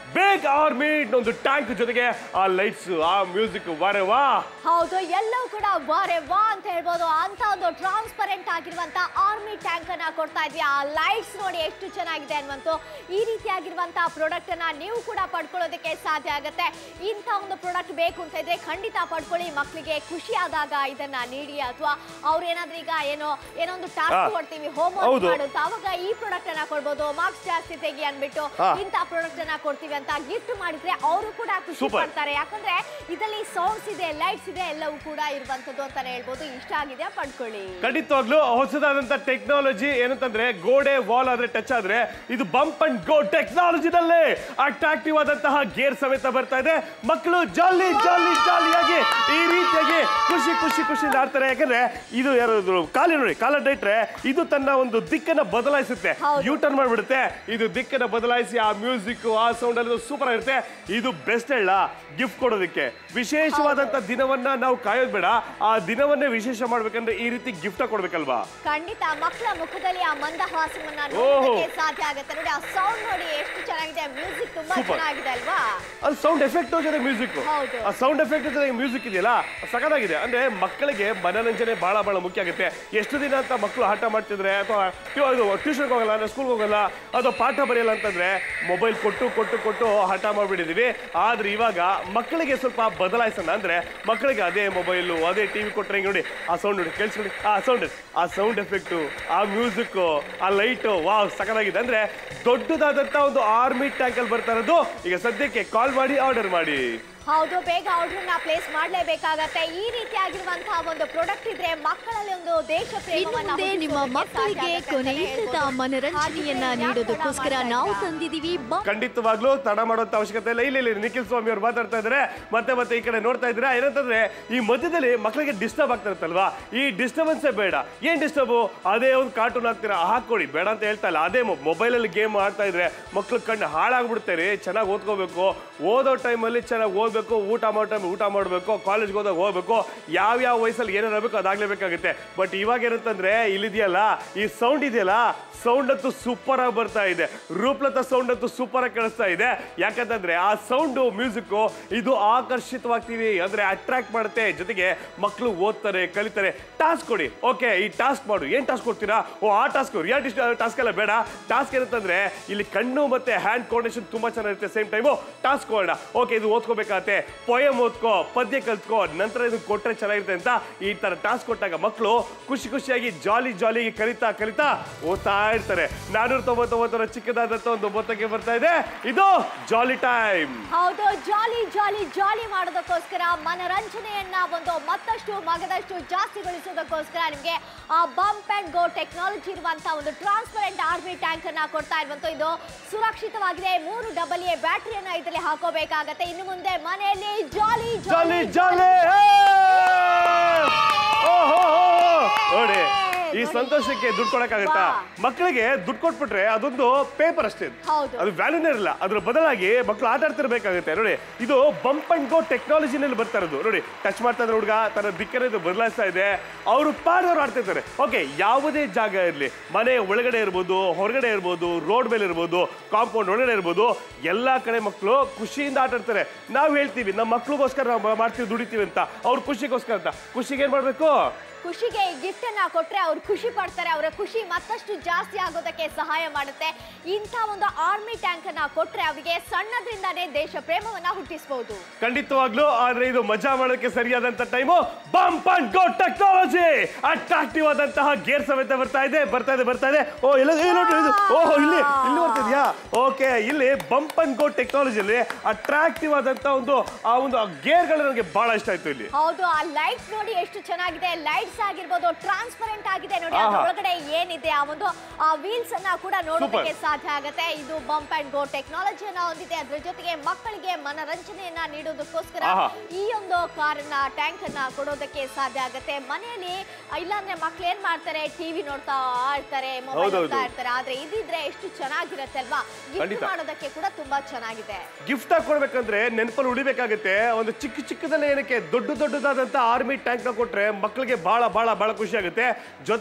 ಬೇಗ ಆರ್ಮಿ ಒಂದು ಟ್ಯಾಂಕ್ ಜೊತೆಗೆ ಆ ಲೈಟ್ಸ್ ಆ ಮ್ಯೂಸಿಕ್ ವಾರೆ ವಾ ಹೌದು ಎಲ್ಲವೂ ಕೂಡ ವಾರೆ ವಾ ಅಂತ ಹೇಳ್ಬೋದು. ಅಂತ ಒಂದು ಟ್ರಾನ್ಸ್ಪರೆಂಟ್ ಆಗಿರುವಂತ ಆರ್ಮಿ ಟ್ಯಾಂಕ್ ಅನ್ನ ಕೊಡ್ತಾ ಇದ್ವಿ. ಆ ಲೈಟ್ಸ್ ನೋಡಿ ಎಷ್ಟು ಚೆನ್ನಾಗಿದೆ ಅನ್ನುವಂತ ಈ ರೀತಿಯಾಗಿರುವಂತಹ ಪ್ರಾಡಕ್ಟ್ ಅನ್ನ ನೀವು ಕೂಡ ಪಡ್ಕೊಳ್ಳೋದಕ್ಕೆ ಸಾಧ್ಯ ಆಗುತ್ತೆ. ಇಂಥ ಒಂದು ಪ್ರಾಡಕ್ಟ್ ಬೇಕು ಅಂತ ಇದ್ರೆ ಖಂಡಿತ ಪಡ್ಕೊಳ್ಳಿ. ಮಕ್ಕಳಿಗೆ ಖುಷಿ ಆದಾಗ ಇದನ್ನ ನೀಡಿ, ಅಥವಾ ಅವ್ರು ಏನಾದ್ರೂ ಈಗ ಏನೋ ಏನೋ ಒಂದು ಟಾಸ್ಕ್ ಕೊಡ್ತೀವಿ ಹೋಮ್ ವರ್ಕ್ ಮಾಡು ಅಂತ, ಅವಾಗ ಈ ಪ್ರಾಡಕ್ಟ್ ಅನ್ನ ಕೊಡ್ಬೋದು. ಮಾರ್ಕ್ಸ್ ಜಾಸ್ತಿ ತೆಗಿ ಅನ್ಬಿಟ್ಟು ಇಂಥ ಪ್ರಾಡಕ್ಟ್ ಅನ್ನ ಕೊಡ್ತೀವಿ ಅಂತ ಗಿಫ್ಟ್ ಮಾಡಿದ್ರೆ ಅವರು ಕೂಡ ಖುಷಿ ಪಡ್ತಾರೆ. ಯಾಕಂದ್ರೆ ಇದರಲ್ಲಿ ಸೌಂಡ್ಸ್ ಇದೆ, ಲೈಟ್ಸ್ ಇದೆ, ಎಲ್ಲವೂ ಕೂಡ ಇರುವಂತದ್ದು ಅಂತಾನೆ ಹೇಳ್ಬೋದು. ಇಷ್ಟ ಆಗಿದೆ ಪಡ್ಕೊಳ್ಳಿ. ಖಂಡಿತವಾಗ್ಲೂ ಹೊಸದಾದಂತ ಟೆಕ್ನಾಲಜಿ ಏನಂತಂದ್ರೆ ಗೋಡೆ ವಾಲ್ ಆದ್ರೆ ಟಚ್ ಆದ್ರೆ ಇದು ಬಂಪ್ ಅಂಡ್ ಗೋ ಟೆಕ್ನಾಲಜಿನಲ್ಲೇ ಅಟ್ರಾಕ್ಟಿವ್ ಆದಂತಹ ಗೇರ್ ಸಮೇತ ಬರ್ತಾ ಇದೆ. ಮಕ್ಕಳು ಜಾಲಿ ಜಾಲಿ ಜಾಲಿಯಾಗಿ ಈ ರೀತಿಯಾಗಿ ಖುಷಿ ಖುಷಿ ಖುಷಿಯಿಂದ ಆಡ್ತಾರೆ. ಯಾಕಂದ್ರೆ ಇದು ಯಾರು ಕಾಲಿ ನೋಡಿ ಕಾಲ ಇಟ್ರೆ ಇದು ತನ್ನ ಒಂದು ದಿಕ್ಕನ್ನ ಬದಲಾಯಿಸುತ್ತೆ, ಯೂ ಟರ್ನ್ ಮಾಡ್ಬಿಡುತ್ತೆ. ಇದು ದಿಕ್ಕನ್ನ ಬದಲಾಯಿಸಿ ಆ ಮ್ಯೂಸಿಕ್ ಆ ಸೌಂಡ್ ಅಲ್ಲಿ ಸೂಪರ್ ಆಗಿರುತ್ತೆ. ಇದು ಬೆಸ್ಟ್ ಹೇಳ ಗಿಫ್ಟ್ ಕೊಡೋದಕ್ಕೆ. ವಿಶೇಷವಾದಂತ ದಿನವನ್ನ ನಾವು ಕಾಯೋದ್ ಬೇಡ, ಆ ದಿನವನ್ನೇ ವಿಶೇಷ ಮಾಡ್ಬೇಕಂದ್ರೆ ಈ ರೀತಿ ಗಿಫ್ಟ್ ಕೊಡ್ಬೇಕಲ್ವಾ? ಖಂಡಿತ ಮಕ್ಕಳ ಮುಖದಲ್ಲಿ ಆ ಮಂದಹಾಸವನ್ನ ನೋಡೋದಕ್ಕೆ ಸಾಧ್ಯ ಆಗುತ್ತೆ. ನೋಡಿ ಆ ಸೌಂಡ್ ನೋಡಿ ಎಷ್ಟು ಚೆನ್ನಾಗಿದೆ, ಮ್ಯೂಸಿಕ್ ತುಂಬಾ ಚೆನ್ನಾಗಿದೆ ಅಲ್ವಾ? ಅದು ಸೌಂಡ್ ಎಫೆಕ್ಟ್ ಜೊತೆ ಮ್ಯೂಸಿಕ್, ಆ ಸೌಂಡ್ ಎಫೆಕ್ಟ್ ಜೊತೆ ಮ್ಯೂಸಿಕ್ ಇದೆಯಲ್ಲ ಸಖತ್ತಾಗಿದೆ. ಅಂದ್ರೆ ಮಕ್ಕಳಿಗೆ ಮನೋರಂಜನೆ ಬಹಳ ಬಹಳ ಮುಖ್ಯ ಆಗುತ್ತೆ. ಎಷ್ಟು ದಿನ ಅಂತ ಮಕ್ಕಳು ಆಟ ಮಾಡ್ತಿದ್ರೆ ಅಥವಾ ಟ್ಯೂಷನ್ಗೆ ಹೋಗಲ್ಲ, ಸ್ಕೂಲ್ಗೆ ಹೋಗಲ್ಲ, ಅಥವಾ ಪಾಠ ಬರೆಯಲ್ಲ ಅಂತಂದ್ರೆ ಮೊಬೈಲ್ ಕೊಟ್ಟು ಕೊಟ್ಟು ಕೊಟ್ಟು ಹಠ ಮಾಡ್ಬಿಟ್ಟಿದೀವಿ. ಆದ್ರೆ ಇವಾಗ ಮಕ್ಕಳಿಗೆ ಸ್ವಲ್ಪ ಬದಲಾಯಿಸೋಣ ಅಂದ್ರೆ ಮಕ್ಕಳಿಗೆ ಅದೇ ಮೊಬೈಲು ಅದೇ ಟಿವಿ ಕೊಟ್ಟರೆ ಹಿಂಗೆ ನೋಡಿ ಆ ಸೌಂಡ್ ನೋಡಿ ಕೇಳಿಸ್ಕೊಳ್ಳಿ, ಆ ಸೌಂಡ್ ಆ ಸೌಂಡ್ ಎಫೆಕ್ಟು ಆ ಮ್ಯೂಸಿಕ್ ಆ ಲೈಟು ವಾವ್ ಸಖತ್ತಾಗಿದೆ. ಅಂದ್ರೆ ದೊಡ್ಡದಾದಂತ ಒಂದು ಆರ್ಮಿ ಟ್ಯಾಂಕ್ ಅಲ್ಲಿ ಬರ್ತಾ ಇರೋದು. ಈಗ ಸದ್ಯಕ್ಕೆ ಕಾಲ್ ಮಾಡಿ ಆರ್ಡರ್ ಮಾಡಿ. ಹೌದು, ಬೇಗ ಆರ್ಡರ್ ನ ಪ್ಲೇಸ್ ಮಾಡಲೇಬೇಕಾಗತ್ತೆ. ಈ ರೀತಿಯಾಗಿರುವಂತಹ ಒಂದು ಪ್ರಾಡಕ್ಟ್ ಇದ್ರೆ ಮಕ್ಕಳಲ್ಲಿ ಒಂದು ದೇಶ ಪ್ರೇಮವನ್ನ ನಿಮ್ಮ ಮಕ್ಕಳಿಗೆ ಕೊನೆಯಿಲ್ಲದ ಮನರಂಜನೆಯನ್ನ ನೀಡೋದಕ್ಕೋಸ್ಕರ ನಾವು ತಂದಿದೀವಿ. ಖಂಡಿತವಾಗ್ಲೂ ತಡ ಮಾಡುವಂತ ಅವಶ್ಯಕತೆ ಇಲ್ಲ. ಇಲ್ಲಿ ನಿಖಿಲ್ ಸ್ವಾಮಿ ಅವರು ಮಾತಾಡ್ತಾ ಇದ್ದಾರೆ, ಮತ್ತೆ ಮತ್ತೆ ಈ ಕಡೆ ನೋಡ್ತಾ ಇದ್ದೀರಾ. ಏನಂತಂದ್ರೆ ಈ ಮಧ್ಯದಲ್ಲಿ ಮಕ್ಕಳಿಗೆ ಡಿಸ್ಟರ್ಬ್ ಆಗ್ತಾ ಇರುತ್ತಲ್ವಾ, ಈ ಡಿಸ್ಟರ್ಬೆನ್ಸೇ ಬೇಡ. ಏನ್ ಡಿಸ್ಟರ್ಬ್, ಅದೇ ಒಂದು ಕಾರ್ಟೂನ್ ಹಾಕ್ತೀರಾ ಹಾಕೊಡಿ, ಬೇಡ ಅಂತ ಹೇಳ್ತಾ ಇಲ್ಲ. ಅದೇ ಮೊಬೈಲ್ ಅಲ್ಲಿ ಗೇಮ್ ಆಡ್ತಾ ಇದ್ರೆ ಮಕ್ಳು ಕಣ್ಣು ಹಾಳಾಗ್ಬಿಡ್ತಾರೆ. ಚೆನ್ನಾಗಿ ಓದ್ಕೋಬೇಕು, ಓದೋ ಟೈಮಲ್ಲಿ ಚೆನ್ನಾಗಿ ಓದ್ಬೇಕು, ಊಟ ಮಾಡೋ ಟೈಮ್ ಊಟ ಮಾಡಬೇಕು, ಕಾಲೇಜ್ಗೆ ಹೋದಾಗ ಹೋಗ್ಬೇಕು, ಯಾವ ಯಾವ ವಯಸ್ಸಲ್ಲಿ ಏನೇನು ಆಗಬೇಕು ಅದಾಗ್ಲೇಬೇಕಾಗುತ್ತೆ. ಬಟ್ ಇವಾಗ ಏನಂತಂದ್ರೆ ಇಲ್ಲಿದೆಯಲ್ಲ ಈ ಸೌಂಡ್ ಇದೆಯಲ್ಲ, ಸೌಂಡ್ ಅಂತೂ ಸೂಪರ್ ಆಗಿ ಬರ್ತಾ ಇದೆ. ರೂಪ್ಲತಾ ಸೌಂಡ್ ಅಂತೂ ಸೂಪರ್ ಆಗಿ ಕೇಳಿಸ್ತಾ ಇದೆ. ಯಾಕಂತಂದ್ರೆ ಆ ಸೌಂಡು ಮ್ಯೂಸಿಕ್ ಇದು ಆಕರ್ಷಿತವಾಗ್ತೀವಿ ಅಂದ್ರೆ ಅಟ್ರಾಕ್ಟ್ ಮಾಡುತ್ತೆ. ಜೊತೆಗೆ ಮಕ್ಕಳು ಓದ್ತಾರೆ, ಕಲಿತಾರೆ. ಟಾಸ್ಕ್ ಕೊಡಿ, ಓಕೆ ಈ ಟಾಸ್ಕ್ ಮಾಡು, ಏನ್ ಟಾಸ್ಕ್ ಕೊಡ್ತೀರಾ? ಓ ಆ ಟಾಸ್ಕ್, ರಿಯಾಲಿಟಿ ಟಾಸ್ಕ್ ಎಲ್ಲ ಬೇಡ. ಟಾಸ್ಕ್ ಏನಂತಂದ್ರೆ ಇಲ್ಲಿ ಕಣ್ಣು ಮತ್ತೆ ಹ್ಯಾಂಡ್ ಕೋರ್ಡಿನೇಷನ್ ತುಂಬಾ ಚೆನ್ನಾಗಿರುತ್ತೆ. ಸೇಮ್ ಟೈಮು ಟಾಸ್ಕ್ ಕೊಡೋಣ. ಓಕೆ ಇದು ಓದ್ಕೋಬೇಕಾಗತ್ತೆ, ಪೊಯಮ್ ಓದ್ಕೋ, ಪದ್ಯ ಕಲ್ತ್ಕೋ, ನಂತರ ಇದು ಕೊಟ್ಟರೆ ಚೆನ್ನಾಗಿರುತ್ತೆ ಅಂತ ಈ ತರ ಟಾಸ್ಕ್ ಕೊಟ್ಟಾಗ ಮಕ್ಕಳು ಖುಷಿ ಖುಷಿಯಾಗಿ ಜಾಲಿ ಜಾಲಿಗೆ ಕಲಿತಾ ಕಲಿತಾ ಓದ್ತಾ ಇರ್ತಾರೆ. ನಾನೂರ ತೊಂಬತ್ತೊಂಬತ್ತರ ಚಿಕ್ಕದಾದಂತ ಒಂದು ಮೊತ್ತಕ್ಕೆ ಬರ್ತಾ ಇದೆ. ಇದು ಜಾಲಿ ಟೈಮ್. ಹೌದು, ಜಾಲಿ ಜಾಲಿ ಜಾಲಿ ಮಾಡೋದಕ್ಕೋಸ್ಕರ ಮನರಂಜನೆಯನ್ನ ಒಂದು ಮತ್ತಷ್ಟು ಮಗದಷ್ಟು ಜಾಸ್ತಿಗೊಳಿಸೋದಕ್ಕೋಸ್ಕರ ನಿಮಗೆ ಆ ಬಂಪ್ ಅಂಡ್ ಗೋ ಟೆಕ್ನಾಲಜಿ ಇರುವಂತಹ ಒಂದು ಟ್ರಾನ್ಸ್ಪರೆಂಟ್ ಆರ್ಮಿ ಟ್ಯಾಂಕ್ ಅನ್ನ ಕೊಡ್ತಾ ಇರುವಂತ. ಇದು ಸುರಕ್ಷಿತವಾಗಿದೆ. ಮೂರು ಡಬಲ್ ಎ ಬ್ಯಾಟರಿಯನ್ನ ಇದರಲ್ಲಿ ಹಾಕೋಬೇಕಾಗತ್ತೆ. ಇನ್ನು ಮುಂದೆ ಮನೆಯಲ್ಲಿ ಜಾಲಿ ಜಾಲಿ ಜಾಲಿ ನೋಡಿ. ಈ ಸಂತೋಷಕ್ಕೆ ದುಡ್ಡು ಕೊಡಕ್ಕಾಗತ್ತಾ? ಮಕ್ಕಳಿಗೆ ದುಡ್ಡು ಕೊಟ್ಬಿಟ್ರೆ ಅದೊಂದು ಪೇಪರ್ ಅಷ್ಟೇ, ಅದು ವ್ಯಾಲ್ಯೂನೇ ಇರಲ್ಲ. ಅದ್ರ ಬದಲಾಗಿ ಮಕ್ಕಳು ಆಟ ಆಡ್ತಿರ್ಬೇಕಾಗುತ್ತೆ. ನೋಡಿ ಇದು ಬಂಪ್ ಅಂಡ್ ಗೋ ಟೆಕ್ನಾಲಜಿನಲ್ಲಿ ಬರ್ತಾ ಇರೋದು. ನೋಡಿ ಟಚ್ ಮಾಡ್ತಾ ಇದ್ರೆ ಹುಡುಗ ತನ್ನ ದಿಕ್ಕನ್ನು ಬದಲಾಯಿಸ್ತಾ ಇದೆ. ಅವರು ಪಾಡೋರು ಆಡ್ತಿರ್ತಾರೆ. ಓಕೆ ಯಾವುದೇ ಜಾಗ ಇರಲಿ, ಮನೆ ಒಳಗಡೆ ಇರ್ಬೋದು, ಹೊರಗಡೆ ಇರ್ಬೋದು, ರೋಡ್ ಮೇಲೆ ಇರ್ಬೋದು, ಕಾಂಪೌಂಡ್ ಒಳಗಡೆ ಇರ್ಬೋದು, ಎಲ್ಲಾ ಕಡೆ ಮಕ್ಕಳು ಖುಷಿಯಿಂದ ಆಟ ಆಡ್ತಾರೆ. ನಾವು ಹೇಳ್ತೀವಿ ನಮ್ಮ ಮಕ್ಳಿಗೋಸ್ಕರ ನಾವು ಮಾಡ್ತೀವಿ, ದುಡಿತೀವಿ ಅಂತ. ಅವ್ರ ಖುಷಿಗೋಸ್ಕರ ಅಂತ. ಖುಷಿಗೆ ಏನ್ ಮಾಡ್ಬೇಕು? ಖುಷಿಗೆ ಗಿಫ್ಟ್ ಅನ್ನ ಕೊಟ್ರೆ ಅವ್ರು ಖುಷಿ ಪಡ್ತಾರೆ. ಅವರ ಖುಷಿ ಮತ್ತಷ್ಟು ಜಾಸ್ತಿ ಆಗೋದಕ್ಕೆ ಸಹಾಯ ಮಾಡುತ್ತೆ. ಇಂಥ ಒಂದು ಆರ್ಮಿ ಟ್ಯಾಂಕ್ ಅನ್ನ ಕೊಟ್ರೆ ಅವರಿಗೆ ಸಣ್ಣದ್ರಿಂದಾನೇ ದೇಶ ಪ್ರೇಮವನ್ನ ಹುಟ್ಟಿಸಬಹುದು. ಖಂಡಿತವಾಗ್ಲೂ. ಆದ್ರೆ ಇದು ಮಜಾ ಮಾಡೋದಕ್ಕೆ ಸರಿಯಾದಂತ time. Bump and go technology attractive ಆದಂತಹ ಗೇರ್ ಸಮೇತ ಬರ್ತಾ ಇದೆ ಬರ್ತಾ ಇದೆ ಬರ್ತಾ ಇದೆ ಓ ಎಲ್ಲ ಓಹೋ ಇಲ್ಲಿ ಇಲ್ಲಿ ಬರ್ತಿದ್ಯಾ? ಓಕೆ, ಇಲ್ಲಿ ಬಂಪ್ ಅಂಡ್ ಗೋ ಟೆಕ್ನಾಲಜಿಯಲ್ಲಿ ಅಟ್ರಾಕ್ಟಿವ್ ಆದಂತ ಒಂದು ಆ ಒಂದು ಗೇರ್ ಗಳು ನನಗೆ ಬಹಳ ಇಷ್ಟ ಆಯ್ತು. ಇಲ್ಲಿ ಹೌದು, ಆ ಲೈಟ್ ನೋಡಿ ಎಷ್ಟು ಚೆನ್ನಾಗಿದೆ. ಲೈಟ್ ಆಗಿರ್ಬೋದು, ಟ್ರಾನ್ಸ್ಪರೆಂಟ್ ಆಗಿದೆ. ನೋಡಿ ಅದರೊಳಗಡೆ ಏನಿದೆ ಆ ಒಂದು ಆ ವೀಲ್ಸ್ ಅನ್ನ ಕೂಡ ನೋಡೋದಕ್ಕೆ ಸಾಧ್ಯ ಆಗುತ್ತೆ. ಇದು ಬಂಪ್ ಅಂಡ್ ಗೋ ಟೆಕ್ನಾಲಜಿಯನ್ನ ಹೊಂದಿದೆ. ಅದ್ರ ಜೊತೆಗೆ ಮಕ್ಕಳಿಗೆ ಮನರಂಜನೆಯನ್ನ ನೀಡೋದಕ್ಕೋಸ್ಕರ ಈ ಒಂದು ಕಾರನ್ನ ಟ್ಯಾಂಕ್ ಅನ್ನ ಕೊಡೋದಕ್ಕೆ ಸಾಧ್ಯ ಆಗುತ್ತೆ. ಮನೆಯಲ್ಲಿ ಇಲ್ಲಾಂದ್ರೆ ಮಕ್ಳು ಏನ್ ಮಾಡ್ತಾರೆ, ಟಿವಿ ನೋಡ್ತಾ ಇರ್ತಾರೆ, ಮೊಬೈಲ್ ನೋಡ್ತಾ ಇರ್ತಾರೆ. ಆದ್ರೆ ಇದಿದ್ರೆ ಎಷ್ಟು ಚೆನ್ನಾಗಿರುತ್ತೆ ಅಲ್ವಾ? ಗಿಫ್ಟ್ ಮಾಡೋದಕ್ಕೆ ಕೂಡ ತುಂಬಾ ಚೆನ್ನಾಗಿದೆ. ಗಿಫ್ಟ್ ಆಗಿ ಕೊಡ್ಬೇಕಂದ್ರೆ ನೆನಪಲ್ಲಿ ಉಳಿಬೇಕಾಗುತ್ತೆ. ಒಂದು ಚಿಕ್ಕ ಚಿಕ್ಕದನ್ನ ಏನಕ್ಕೆ ದೊಡ್ಡ ದೊಡ್ಡದಾದಂತ ಆರ್ಮಿ ಟ್ಯಾಂಕ್ ನ ಕೊಟ್ರೆ ಮಕ್ಕಳಿಗೆ ಬಹಳ ಬಹಳ ಬಹಳ ಖುಷಿ ಆಗುತ್ತೆ. ಜೊತೆಗೆ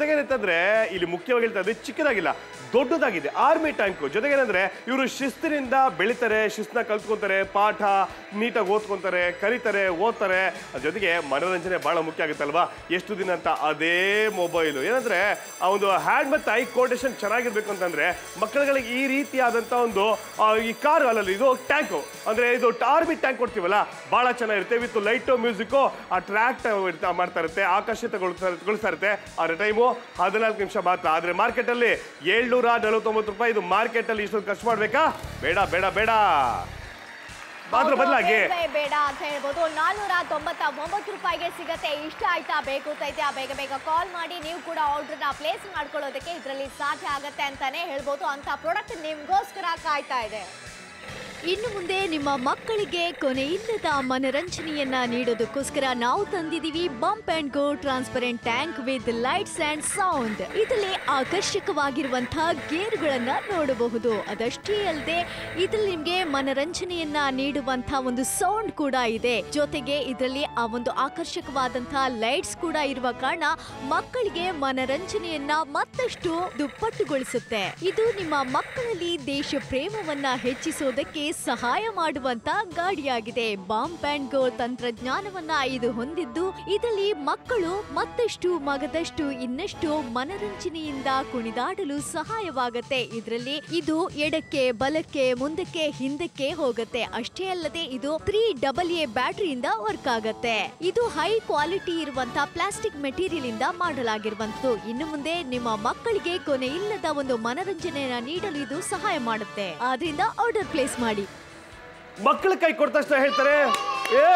ಜೊತೆಗೇನಂತಂದ್ರೆ ಇಲ್ಲಿ ಮುಖ್ಯವಾಗಿ ಹೇಳ್ತಾ ಇದ್ರೆ ಚಿಕ್ಕದಾಗಿಲ್ಲ, ದೊಡ್ಡದಾಗಿದೆ ಆರ್ಮಿ ಟ್ಯಾಂಕ್. ಜೊತೆಗೇನಂದ್ರೆ ಇವರು ಶಿಸ್ತಿನಿಂದ ಬೆಳಿತಾರೆ, ಶಿಸ್ತನ್ನ ಕಲ್ತ್ಕೊಂತಾರೆ, ಪಾಠ ನೀಟಾಗಿ ಓದ್ಕೊಂತಾರೆ, ಕಲಿತಾರೆ, ಓದ್ತಾರೆ. ಜೊತೆಗೆ ಮನೋರಂಜನೆ ಬಹಳ ಮುಖ್ಯ ಆಗುತ್ತಲ್ವಾ. ಎಷ್ಟು ದಿನ ಅಂತ ಅದೇ ಮೊಬೈಲು. ಏನಂದ್ರೆ ಆ ಒಂದು ಹ್ಯಾಂಡ್ ಮತ್ತು ಐ ಕೋರ್ಡಿನೇಷನ್ ಚೆನ್ನಾಗಿರ್ಬೇಕು ಅಂತಂದ್ರೆ ಮಕ್ಕಳುಗಳಿಗೆ ಈ ರೀತಿಯಾದಂಥ ಒಂದು ಈ ಕಾರ್ ಅಲ್ಲಲ್ಲಿ ಇದು ಟ್ಯಾಂಕು ಅಂದ್ರೆ ಇದು ಆರ್ಮಿ ಟ್ಯಾಂಕ್ ಕೊಡ್ತೀವಲ್ಲ ಬಹಳ ಚೆನ್ನಾಗಿರುತ್ತೆ. ವಿತ್ ಲೈಟು ಮ್ಯೂಸಿಕ್ಕು ಆ ಟ್ರ್ಯಾಕ್ ಮಾಡ್ತಾ ಇರುತ್ತೆ, ಆಕರ್ಷಿತಗೊಳಿಸ್ತಾ ಇರುತ್ತೆ. ಆದ್ರೆ ಟೈಮು ಹದಿನಾಲ್ಕು ನಿಮಿಷ ಮಾತ್ರ. ಆದ್ರೆ ಮಾರ್ಕೆಟ್ ಅಲ್ಲಿ ಏಳ್ನೂರ ನಲವತ್ತೊಂಬತ್ತು ರೂಪಾಯಿ. ಇದು ಮಾರ್ಕೆಟ್ ಅಲ್ಲಿ ಇಷ್ಟೊಂದು ಖರ್ಚು ಮಾಡ್ಬೇಕಾ? ಬೇಡ ಬೇಡ ಬೇಡ. ಮಾತ್ರ ಬದಲಾಗಿ ಬೇಡ ಅಂತ ಹೇಳ್ಬೋದು. ನಾನ್ನೂರ ತೊಂಬತ್ತ ಒಂಬತ್ತು ರೂಪಾಯಿಗೆ ಸಿಗತ್ತೆ. ಇಷ್ಟ ಆಯ್ತಾ, ಬೇಕು ತೈತೆ ಬೇಗ ಬೇಗ ಕಾಲ್ ಮಾಡಿ ನೀವು ಕೂಡ ಆರ್ಡರ್ನ ಪ್ಲೇಸ್ ಮಾಡ್ಕೊಳ್ಳೋದಕ್ಕೆ ಇದರಲ್ಲಿ ಸಾಧ್ಯ ಆಗತ್ತೆ ಅಂತಾನೆ ಹೇಳ್ಬೋದು. ಅಂತ ಪ್ರಾಡಕ್ಟ್ ನಿಮ್ಗೋಸ್ಕರ ಕಾಯ್ತಾ ಇದೆ. ಇನ್ನು ಮುಂದೆ ನಿಮ್ಮ ಮಕ್ಕಳಿಗೆ ಕೊನೆಯಿಲ್ಲದ ಮನರಂಜನೆಯನ್ನ ನೀಡೋದಕ್ಕೋಸ್ಕರ ನಾವು ತಂದಿದೀವಿ bump and go transparent tank with lights and sound. ಇದರಲ್ಲಿ ಆಕರ್ಷಕವಾಗಿರುವಂತಹ ಗೇರ್ಗಳನ್ನ ನೋಡಬಹುದು. ಅದಷ್ಟೇ ಅಲ್ಲದೆ ಇದರಲ್ಲಿ ನಿಮ್ಗೆ ಮನರಂಜನೆಯನ್ನ ನೀಡುವಂತಹ ಒಂದು ಸೌಂಡ್ ಕೂಡ ಇದೆ. ಜೊತೆಗೆ ಇದರಲ್ಲಿ ಆ ಒಂದು ಆಕರ್ಷಕವಾದಂತಹ ಲೈಟ್ಸ್ ಕೂಡ ಇರುವ ಕಾರಣ ಮಕ್ಕಳಿಗೆ ಮನರಂಜನೆಯನ್ನ ಮತ್ತಷ್ಟು ದುಪ್ಪಟ್ಟುಗೊಳಿಸುತ್ತೆ. ಇದು ನಿಮ್ಮ ಮಕ್ಕಳಲ್ಲಿ ದೇಶ ಪ್ರೇಮವನ್ನ ಹೆಚ್ಚಿಸೋದಕ್ಕೆ ಸಹಾಯ ಮಾಡುವಂತ ಗಾಡಿಯಾಗಿದೆ. ಬಂಪ್ ಅಂಡ್ ಗೋ ತಂತ್ರಜ್ಞಾನವನ್ನ ಇದು ಹೊಂದಿದ್ದು ಇದರಲ್ಲಿ ಮಕ್ಕಳು ಮತ್ತಷ್ಟು ಮಗದಷ್ಟು ಇನ್ನಷ್ಟು ಮನರಂಜನೆಯಿಂದ ಕುಣಿದಾಡಲು ಸಹಾಯವಾಗುತ್ತೆ. ಇದರಲ್ಲಿ ಇದು ಎಡಕ್ಕೆ ಬಲಕ್ಕೆ ಮುಂದಕ್ಕೆ ಹಿಂದಕ್ಕೆ ಹೋಗುತ್ತೆ. ಅಷ್ಟೇ ಅಲ್ಲದೆ ಇದು ತ್ರೀ ಡಬಲ್ ಎ ಬ್ಯಾಟರಿಯಿಂದ ವರ್ಕ್ ಆಗತ್ತೆ. ಇದು ಹೈ ಕ್ವಾಲಿಟಿ ಇರುವಂತಹ ಪ್ಲಾಸ್ಟಿಕ್ ಮೆಟೀರಿಯಲ್ ಇಂದ ಮಾಡಲಾಗಿರುವಂತದ್ದು. ಇನ್ನು ಮುಂದೆ ನಿಮ್ಮ ಮಕ್ಕಳಿಗೆ ಕೊನೆ ಇಲ್ಲದ ಒಂದು ಮನರಂಜನೆಯನ್ನ ನೀಡಲು ಇದು ಸಹಾಯ ಮಾಡುತ್ತೆ. ಆದ್ರಿಂದ ಆರ್ಡರ್ ಪ್ಲೇಸ್ ಮಾಡಿ. ಮಕ್ಕಳ ಕೈ ಕೊಟ್ಟ ತಕ್ಷಣ ಹೇಳ್ತಾರೆ ಏ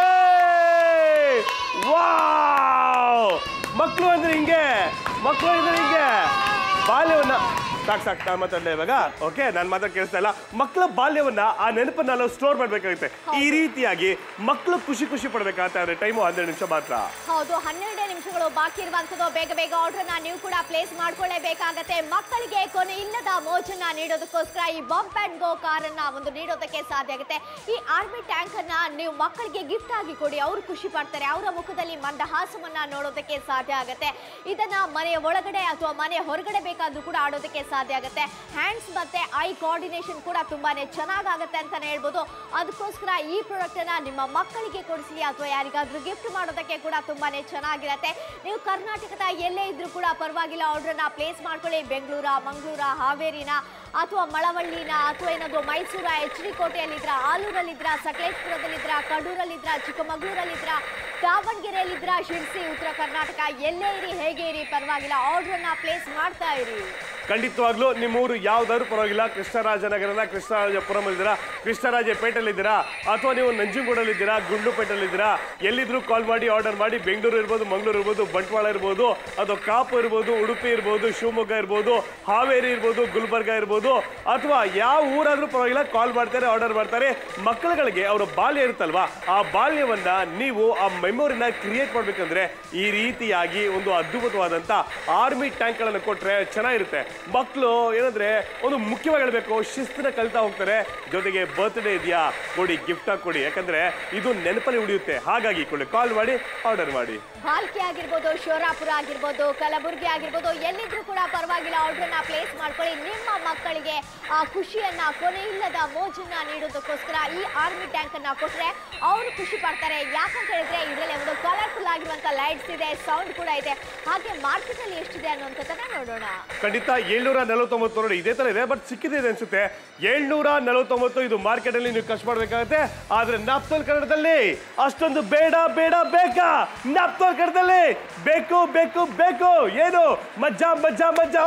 ವಾವ್. ಮಕ್ಕಳು ಅಂದ್ರೆ ಹಿಂಗೆ, ಮಕ್ಕಳು ಅಂದ್ರೆ ಹಿಂಗೆ ಬಾಲ್ಯವನ್ನ ಸಾಕು ಸಾಕು ನಾನು ಮಾತಾಡಲೇ ಇವಾಗ. ಓಕೆ, ನಾನು ಮಾತ್ರ ಕೇಳಿಸ್ತಾ ಇಲ್ಲ. ಮಕ್ಕಳ ಬಾಲ್ಯವನ್ನ ಆ ನೆನಪನ್ನ ನಾವು ಸ್ಟೋರ್ ಮಾಡ್ಬೇಕಾಗುತ್ತೆ. ಈ ರೀತಿಯಾಗಿ ಮಕ್ಕಳು ಖುಷಿ ಖುಷಿ ಪಡ್ಬೇಕಾದ್ರೆ ಟೈಮು ಹನ್ನೆರಡು ನಿಮಿಷ ಮಾತ್ರ. ಹೌದು, ಹನ್ನೆರಡು ನಿಮಿಷಗಳು ಬಾಕಿ ಇರುವಂತದ್ದು. ಬೇಗ ಬೇಗ ಆರ್ಡರ್ನ ನೀವು ಕೂಡ ಪ್ಲೇಸ್ ಮಾಡ್ಕೊಳ್ಳೇಬೇಕಾಗತ್ತೆ. ಮಕ್ಕಳಿಗೆ ಕೊನೆ ಇಲ್ಲದ ಮೋಜನ್ನ ನೀಡೋದಕ್ಕೋಸ್ಕರ ಈ ಬಂಪ್ ಅಂಡ್ ಗೋ ಕಾರನ್ನ ಒಂದು ನೀಡೋದಕ್ಕೆ ಸಾಧ್ಯ ಆಗುತ್ತೆ. ಈ ಆರ್ಮಿ ಟ್ಯಾಂಕ್ ಅನ್ನ ನೀವು ಮಕ್ಕಳಿಗೆ ಗಿಫ್ಟ್ ಆಗಿ ಕೊಡಿ, ಅವರು ಖುಷಿ ಪಡ್ತಾರೆ. ಅವರ ಮುಖದಲ್ಲಿ ಮಂದಹಾಸವನ್ನ ನೋಡೋದಕ್ಕೆ ಸಾಧ್ಯ ಆಗುತ್ತೆ. ಇದನ್ನ ಮನೆಯ ಒಳಗಡೆ ಅಥವಾ ಮನೆಯ ಹೊರಗಡೆ ಬೇಕಾದ್ರೂ ಕೂಡ ಆಡೋದಕ್ಕೆ ಸಾಧ್ಯ ಆಗುತ್ತೆ. ಹ್ಯಾಂಡ್ಸ್ ಮತ್ತೆ ಐ ಕೋಆರ್ಡಿನೇಷನ್ ಕೂಡ ತುಂಬಾನೇ ಚೆನ್ನಾಗಾಗುತ್ತೆ ಅಂತಾನೆ ಹೇಳ್ಬೋದು. ಅದಕ್ಕೋಸ್ಕರ ಈ ಪ್ರಾಡಕ್ಟ್ ಅನ್ನ ನಿಮ್ಮ ಮಕ್ಕಳಿಗೆ ಕೊಡಿಸಿ ಅಥವಾ ಯಾರಿಗಾದ್ರೂ ಗಿಫ್ಟ್ ಮಾಡೋದಕ್ಕೆ ಕೂಡ ತುಂಬಾನೇ ಚೆನ್ನಾಗಿರುತ್ತೆ. ನೀವು ಕರ್ನಾಟಕದ ಎಲ್ಲೇ ಇದ್ರೂ ಕೂಡ ಪರವಾಗಿಲ್ಲ, ಆರ್ಡರ್ನ ಪ್ಲೇಸ್ ಮಾಡ್ಕೊಳ್ಳಿ. ಬೆಂಗಳೂರ, ಮಂಗಳೂರ, ಹಾವೇರಿನ ಅಥವಾ ಮಳವಳ್ಳಿನ ಅಥವಾ ಏನಾದ್ರು ಮೈಸೂರ, ಎಚ್ ಡಿ ಕೋಟೆಯಲ್ಲಿದ್ರ, ಆಲೂರಲ್ಲಿದ್ರ, ಸಕಲೇಶ್ಪುರದಲ್ಲಿದ್ರ, ಕಡೂರಲ್ಲಿದ್ರ, ಚಿಕ್ಕಮಗಳೂರಲ್ಲಿದ್ರ, ದಾವಣಗೆರೆಯಲ್ಲಿದ್ರ, ಶಿರ್ಸಿ, ಉತ್ತರ ಕರ್ನಾಟಕ ಎಲ್ಲೇ ಇರಿ, ಹೇಗೆ ಇರಿ ಪರವಾಗಿಲ್ಲ, ಆರ್ಡರ್ನ ಪ್ಲೇಸ್ ಮಾಡ್ತಾ ಇರಿ. ಖಂಡಿತವಾಗ್ಲೂ ನಿಮ್ಮೂರು ಯಾವ್ದಾದ್ರು ಪರವಾಗಿಲ್ಲ. ಕೃಷ್ಣರಾಜನಗರನ ಕೃಷ್ಣರಾಜಪುರಂ ಇದ್ದೀರಾ, ಕೃಷ್ಣರಾಜಪೇಟೆಯಲ್ಲಿದ್ದೀರಾ ಅಥವಾ ನೀವು ನಂಜನಗೂಡಲ್ಲಿದ್ದೀರಾ, ಗುಂಡ್ಲುಪೇಟೆಯಲ್ಲಿದ್ದೀರಾ, ಎಲ್ಲಿದ್ರು ಕಾಲ್ ಮಾಡಿ ಆರ್ಡರ್ ಮಾಡಿ. ಬೆಂಗಳೂರು ಇರ್ಬೋದು, ಮಂಗಳೂರು ಇರ್ಬೋದು, ಬಂಟ್ವಾಳ ಇರ್ಬೋದು, ಅದು ಕಾಪು ಇರ್ಬೋದು, ಉಡುಪಿ ಇರ್ಬೋದು, ಶಿವಮೊಗ್ಗ ಇರ್ಬೋದು, ಹಾವೇರಿ ಇರ್ಬೋದು, ಗುಲ್ಬರ್ಗ ಇರ್ಬೋದು, ಅಥವಾ ಯಾವ ಊರಾದ್ರೂ ಪರವಾಗಿಲ್ಲ ಕಾಲ್ ಮಾಡ್ತಾರೆ, ಆರ್ಡರ್ ಮಾಡ್ತಾರೆ. ಮಕ್ಕಳುಗಳಿಗೆ ಅವರ ಬಾಲ್ಯ ಇರುತ್ತಲ್ವಾ, ಆ ಬಾಲ್ಯವನ್ನ ನೀವು ಆ ಮೆಮೊರಿನ ಕ್ರಿಯೇಟ್ ಮಾಡ್ಬೇಕಂದ್ರೆ ಈ ರೀತಿಯಾಗಿ ಒಂದು ಅದ್ಭುತವಾದಂತ ಆರ್ಮಿ ಟ್ಯಾಂಕ್ ಗಳನ್ನ ಕೊಟ್ರೆ ಚೆನ್ನಾಗಿರುತ್ತೆ. ಮಕ್ಕಳು ಏನಂದ್ರೆ ಒಂದು ಮುಖ್ಯವಾಗಿ ಹೇಳ್ಬೇಕು, ಶಿಸ್ತನ್ನ ಕಲಿತಾ ಹೋಗ್ತಾರೆ. ಜೊತೆಗೆ ಬರ್ತ್ಡೇ ಇದೆಯಾ ಕೊಡಿ, ಗಿಫ್ಟ್ ಆಗಿ ಕೊಡಿ, ಯಾಕಂದ್ರೆ ಇದು ನೆನಪಲ್ಲಿ ಉಳಿಯುತ್ತೆ. ಹಾಗಾಗಿ ಕೊಡಿ, ಕಾಲ್ ಮಾಡಿ, ಆರ್ಡರ್ ಮಾಡಿ. ಭಾಲ್ಕಿ ಆಗಿರ್ಬೋದು, ಶೋರಾಪುರ ಆಗಿರ್ಬೋದು, ಕಲಬುರಗಿ ಆಗಿರ್ಬೋದು, ಎಲ್ಲಿದ್ರು ಕೂಡ ಪರವಾಗಿಲ್ಲ, ಆರ್ಡರ್ನ ಪ್ಲೇಸ್ ಮಾಡ್ಕೊಳ್ಳಿ. ನಿಮ್ಮ ಮಕ್ಕಳಿಗೆ ಆ ಖುಷಿಯನ್ನ, ಕೊನೆ ಇಲ್ಲದ ಮೋಜನ್ನ ನೀಡೋದಕ್ಕೋಸ್ಕರ ಈ ಆರ್ಮಿ ಟ್ಯಾಂಕ್ ಅನ್ನ ಕೊಟ್ರೆ ಅವರು ಖುಷಿ ಪಡ್ತಾರೆ. ಯಾಕಂತ ಹೇಳಿದ್ರೆ ಇದರಲ್ಲಿ ಒಂದು ಕಲರ್ಫುಲ್ ಆಗಿರುವಂತ ಲೈಟ್ಸ್ ಇದೆ, ಸೌಂಡ್ ಕೂಡ ಇದೆ. ಹಾಗೆ ಮಾರ್ಕೆಟ್ ಅಲ್ಲಿ ಎಷ್ಟಿದೆ ಅನ್ನುವಂಥದ್ದನ್ನ ನೋಡೋಣ. ಖಂಡಿತ ಏಳ್ನೂರ ನಲವತ್ತೊಂಬತ್ತು ನೋಡಿ, ಇದೇ ತರ ಇದೆ, ಬಟ್ ಸಿಕ್ಕಿದೆ ಅನ್ಸುತ್ತೆ. ಏಳ್ನೂರ ನಲವತ್ತೊಂಬತ್ತು ಇದು ಮಾರ್ಕೆಟ್ ಅಲ್ಲಿ ನೀವು ಖರ್ಚು ಮಾಡ್ಬೇಕಾಗತ್ತೆ. ಆದ್ರೆ ನಾಪ್ತೋಲ್ ಕನ್ನಡದಲ್ಲಿ ಅಷ್ಟೊಂದು ಬೇಡ ಬೇಡ ಬೇಕಾ. ನಾಪ್ತೋಲ್ ಕನ್ನಡದಲ್ಲಿ ಬೇಕು ಬೇಕು ಬೇಕು. ಏನು ಮಜ್ಜಾ ಮಜ್ಜಾ ಮಜ್ಜಾ.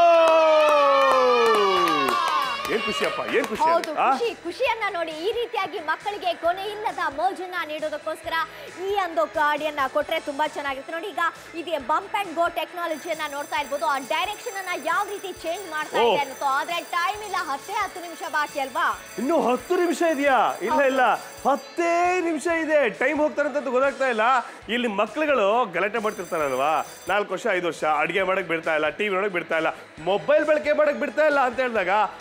ಏನ್ ಖುಷಿಯಪ್ಪ, ಏನ್ ಖುಷಿ. ಹೌದು, ಖುಷಿ ಖುಷಿಯನ್ನ ನೋಡಿ. ಈ ರೀತಿಯಾಗಿ ಮಕ್ಕಳಿಗೆ ಕೊನೆ ಇಲ್ಲದ ಮೋಜನ್ನ ನೀಡೋದಕ್ಕೋಸ್ಕರ ಈ ಒಂದು ಗಾಡಿಯನ್ನ ಕೊಟ್ರೆ ತುಂಬಾ ಚೆನ್ನಾಗಿರುತ್ತೆ. ನೋಡಿ, ಈಗ ಇದು ಬಂಪ್ ಅಂಡ್ ಗೋ ಟೆಕ್ನಾಲಜಿಯನ್ನ ನೋಡ್ತಾ ಇರ್ಬೋದು. ಆ ಡೈರೆಕ್ಷನ್ ಅನ್ನ ಯಾವ ರೀತಿ ಚೇಂಜ್ ಮಾಡ್ತಾ ಇದೆ ಅನ್ನೋ. ಆದ್ರೆ ಟೈಮ್ ಇಲ್ಲ, ಹತ್ತೇ ಹತ್ತು ನಿಮಿಷ ಬಾಕಿ ಅಲ್ವಾ? ಇನ್ನು ಹತ್ತು ನಿಮಿಷ ಇದೆಯಾ? ಇಲ್ಲ ಇಲ್ಲ, ಹತ್ತೇ ನಿಮಿಷ ಇದೆ. ಟೈಮ್ ಹೋಗ್ತಾರೆ ಅಂತ ಗೊತ್ತಾಗ್ತಾ ಇಲ್ಲ. ಇಲ್ಲಿ ಮಕ್ಳುಗಳು ಗಲಾಟೆ ಮಾಡ್ತಿರ್ತಾರಲ್ವಾ, ನಾಲ್ಕು ವರ್ಷ ಐದು ವರ್ಷ ಅಡಿಗೆ ಮಾಡಕ್ ಬಿಡ್ತಾ ಇಲ್ಲ, ಟಿವಿ ನೋಡಕ್ ಬಿಡ್ತಾ ಇಲ್ಲ, ಮೊಬೈಲ್ ಬಳಕೆ ಮಾಡಕ್ ಬಿಡ್ತಾ ಇಲ್ಲ ಅಂತ ಹೇಳಿದಾಗ ಮಕ್ಕಳು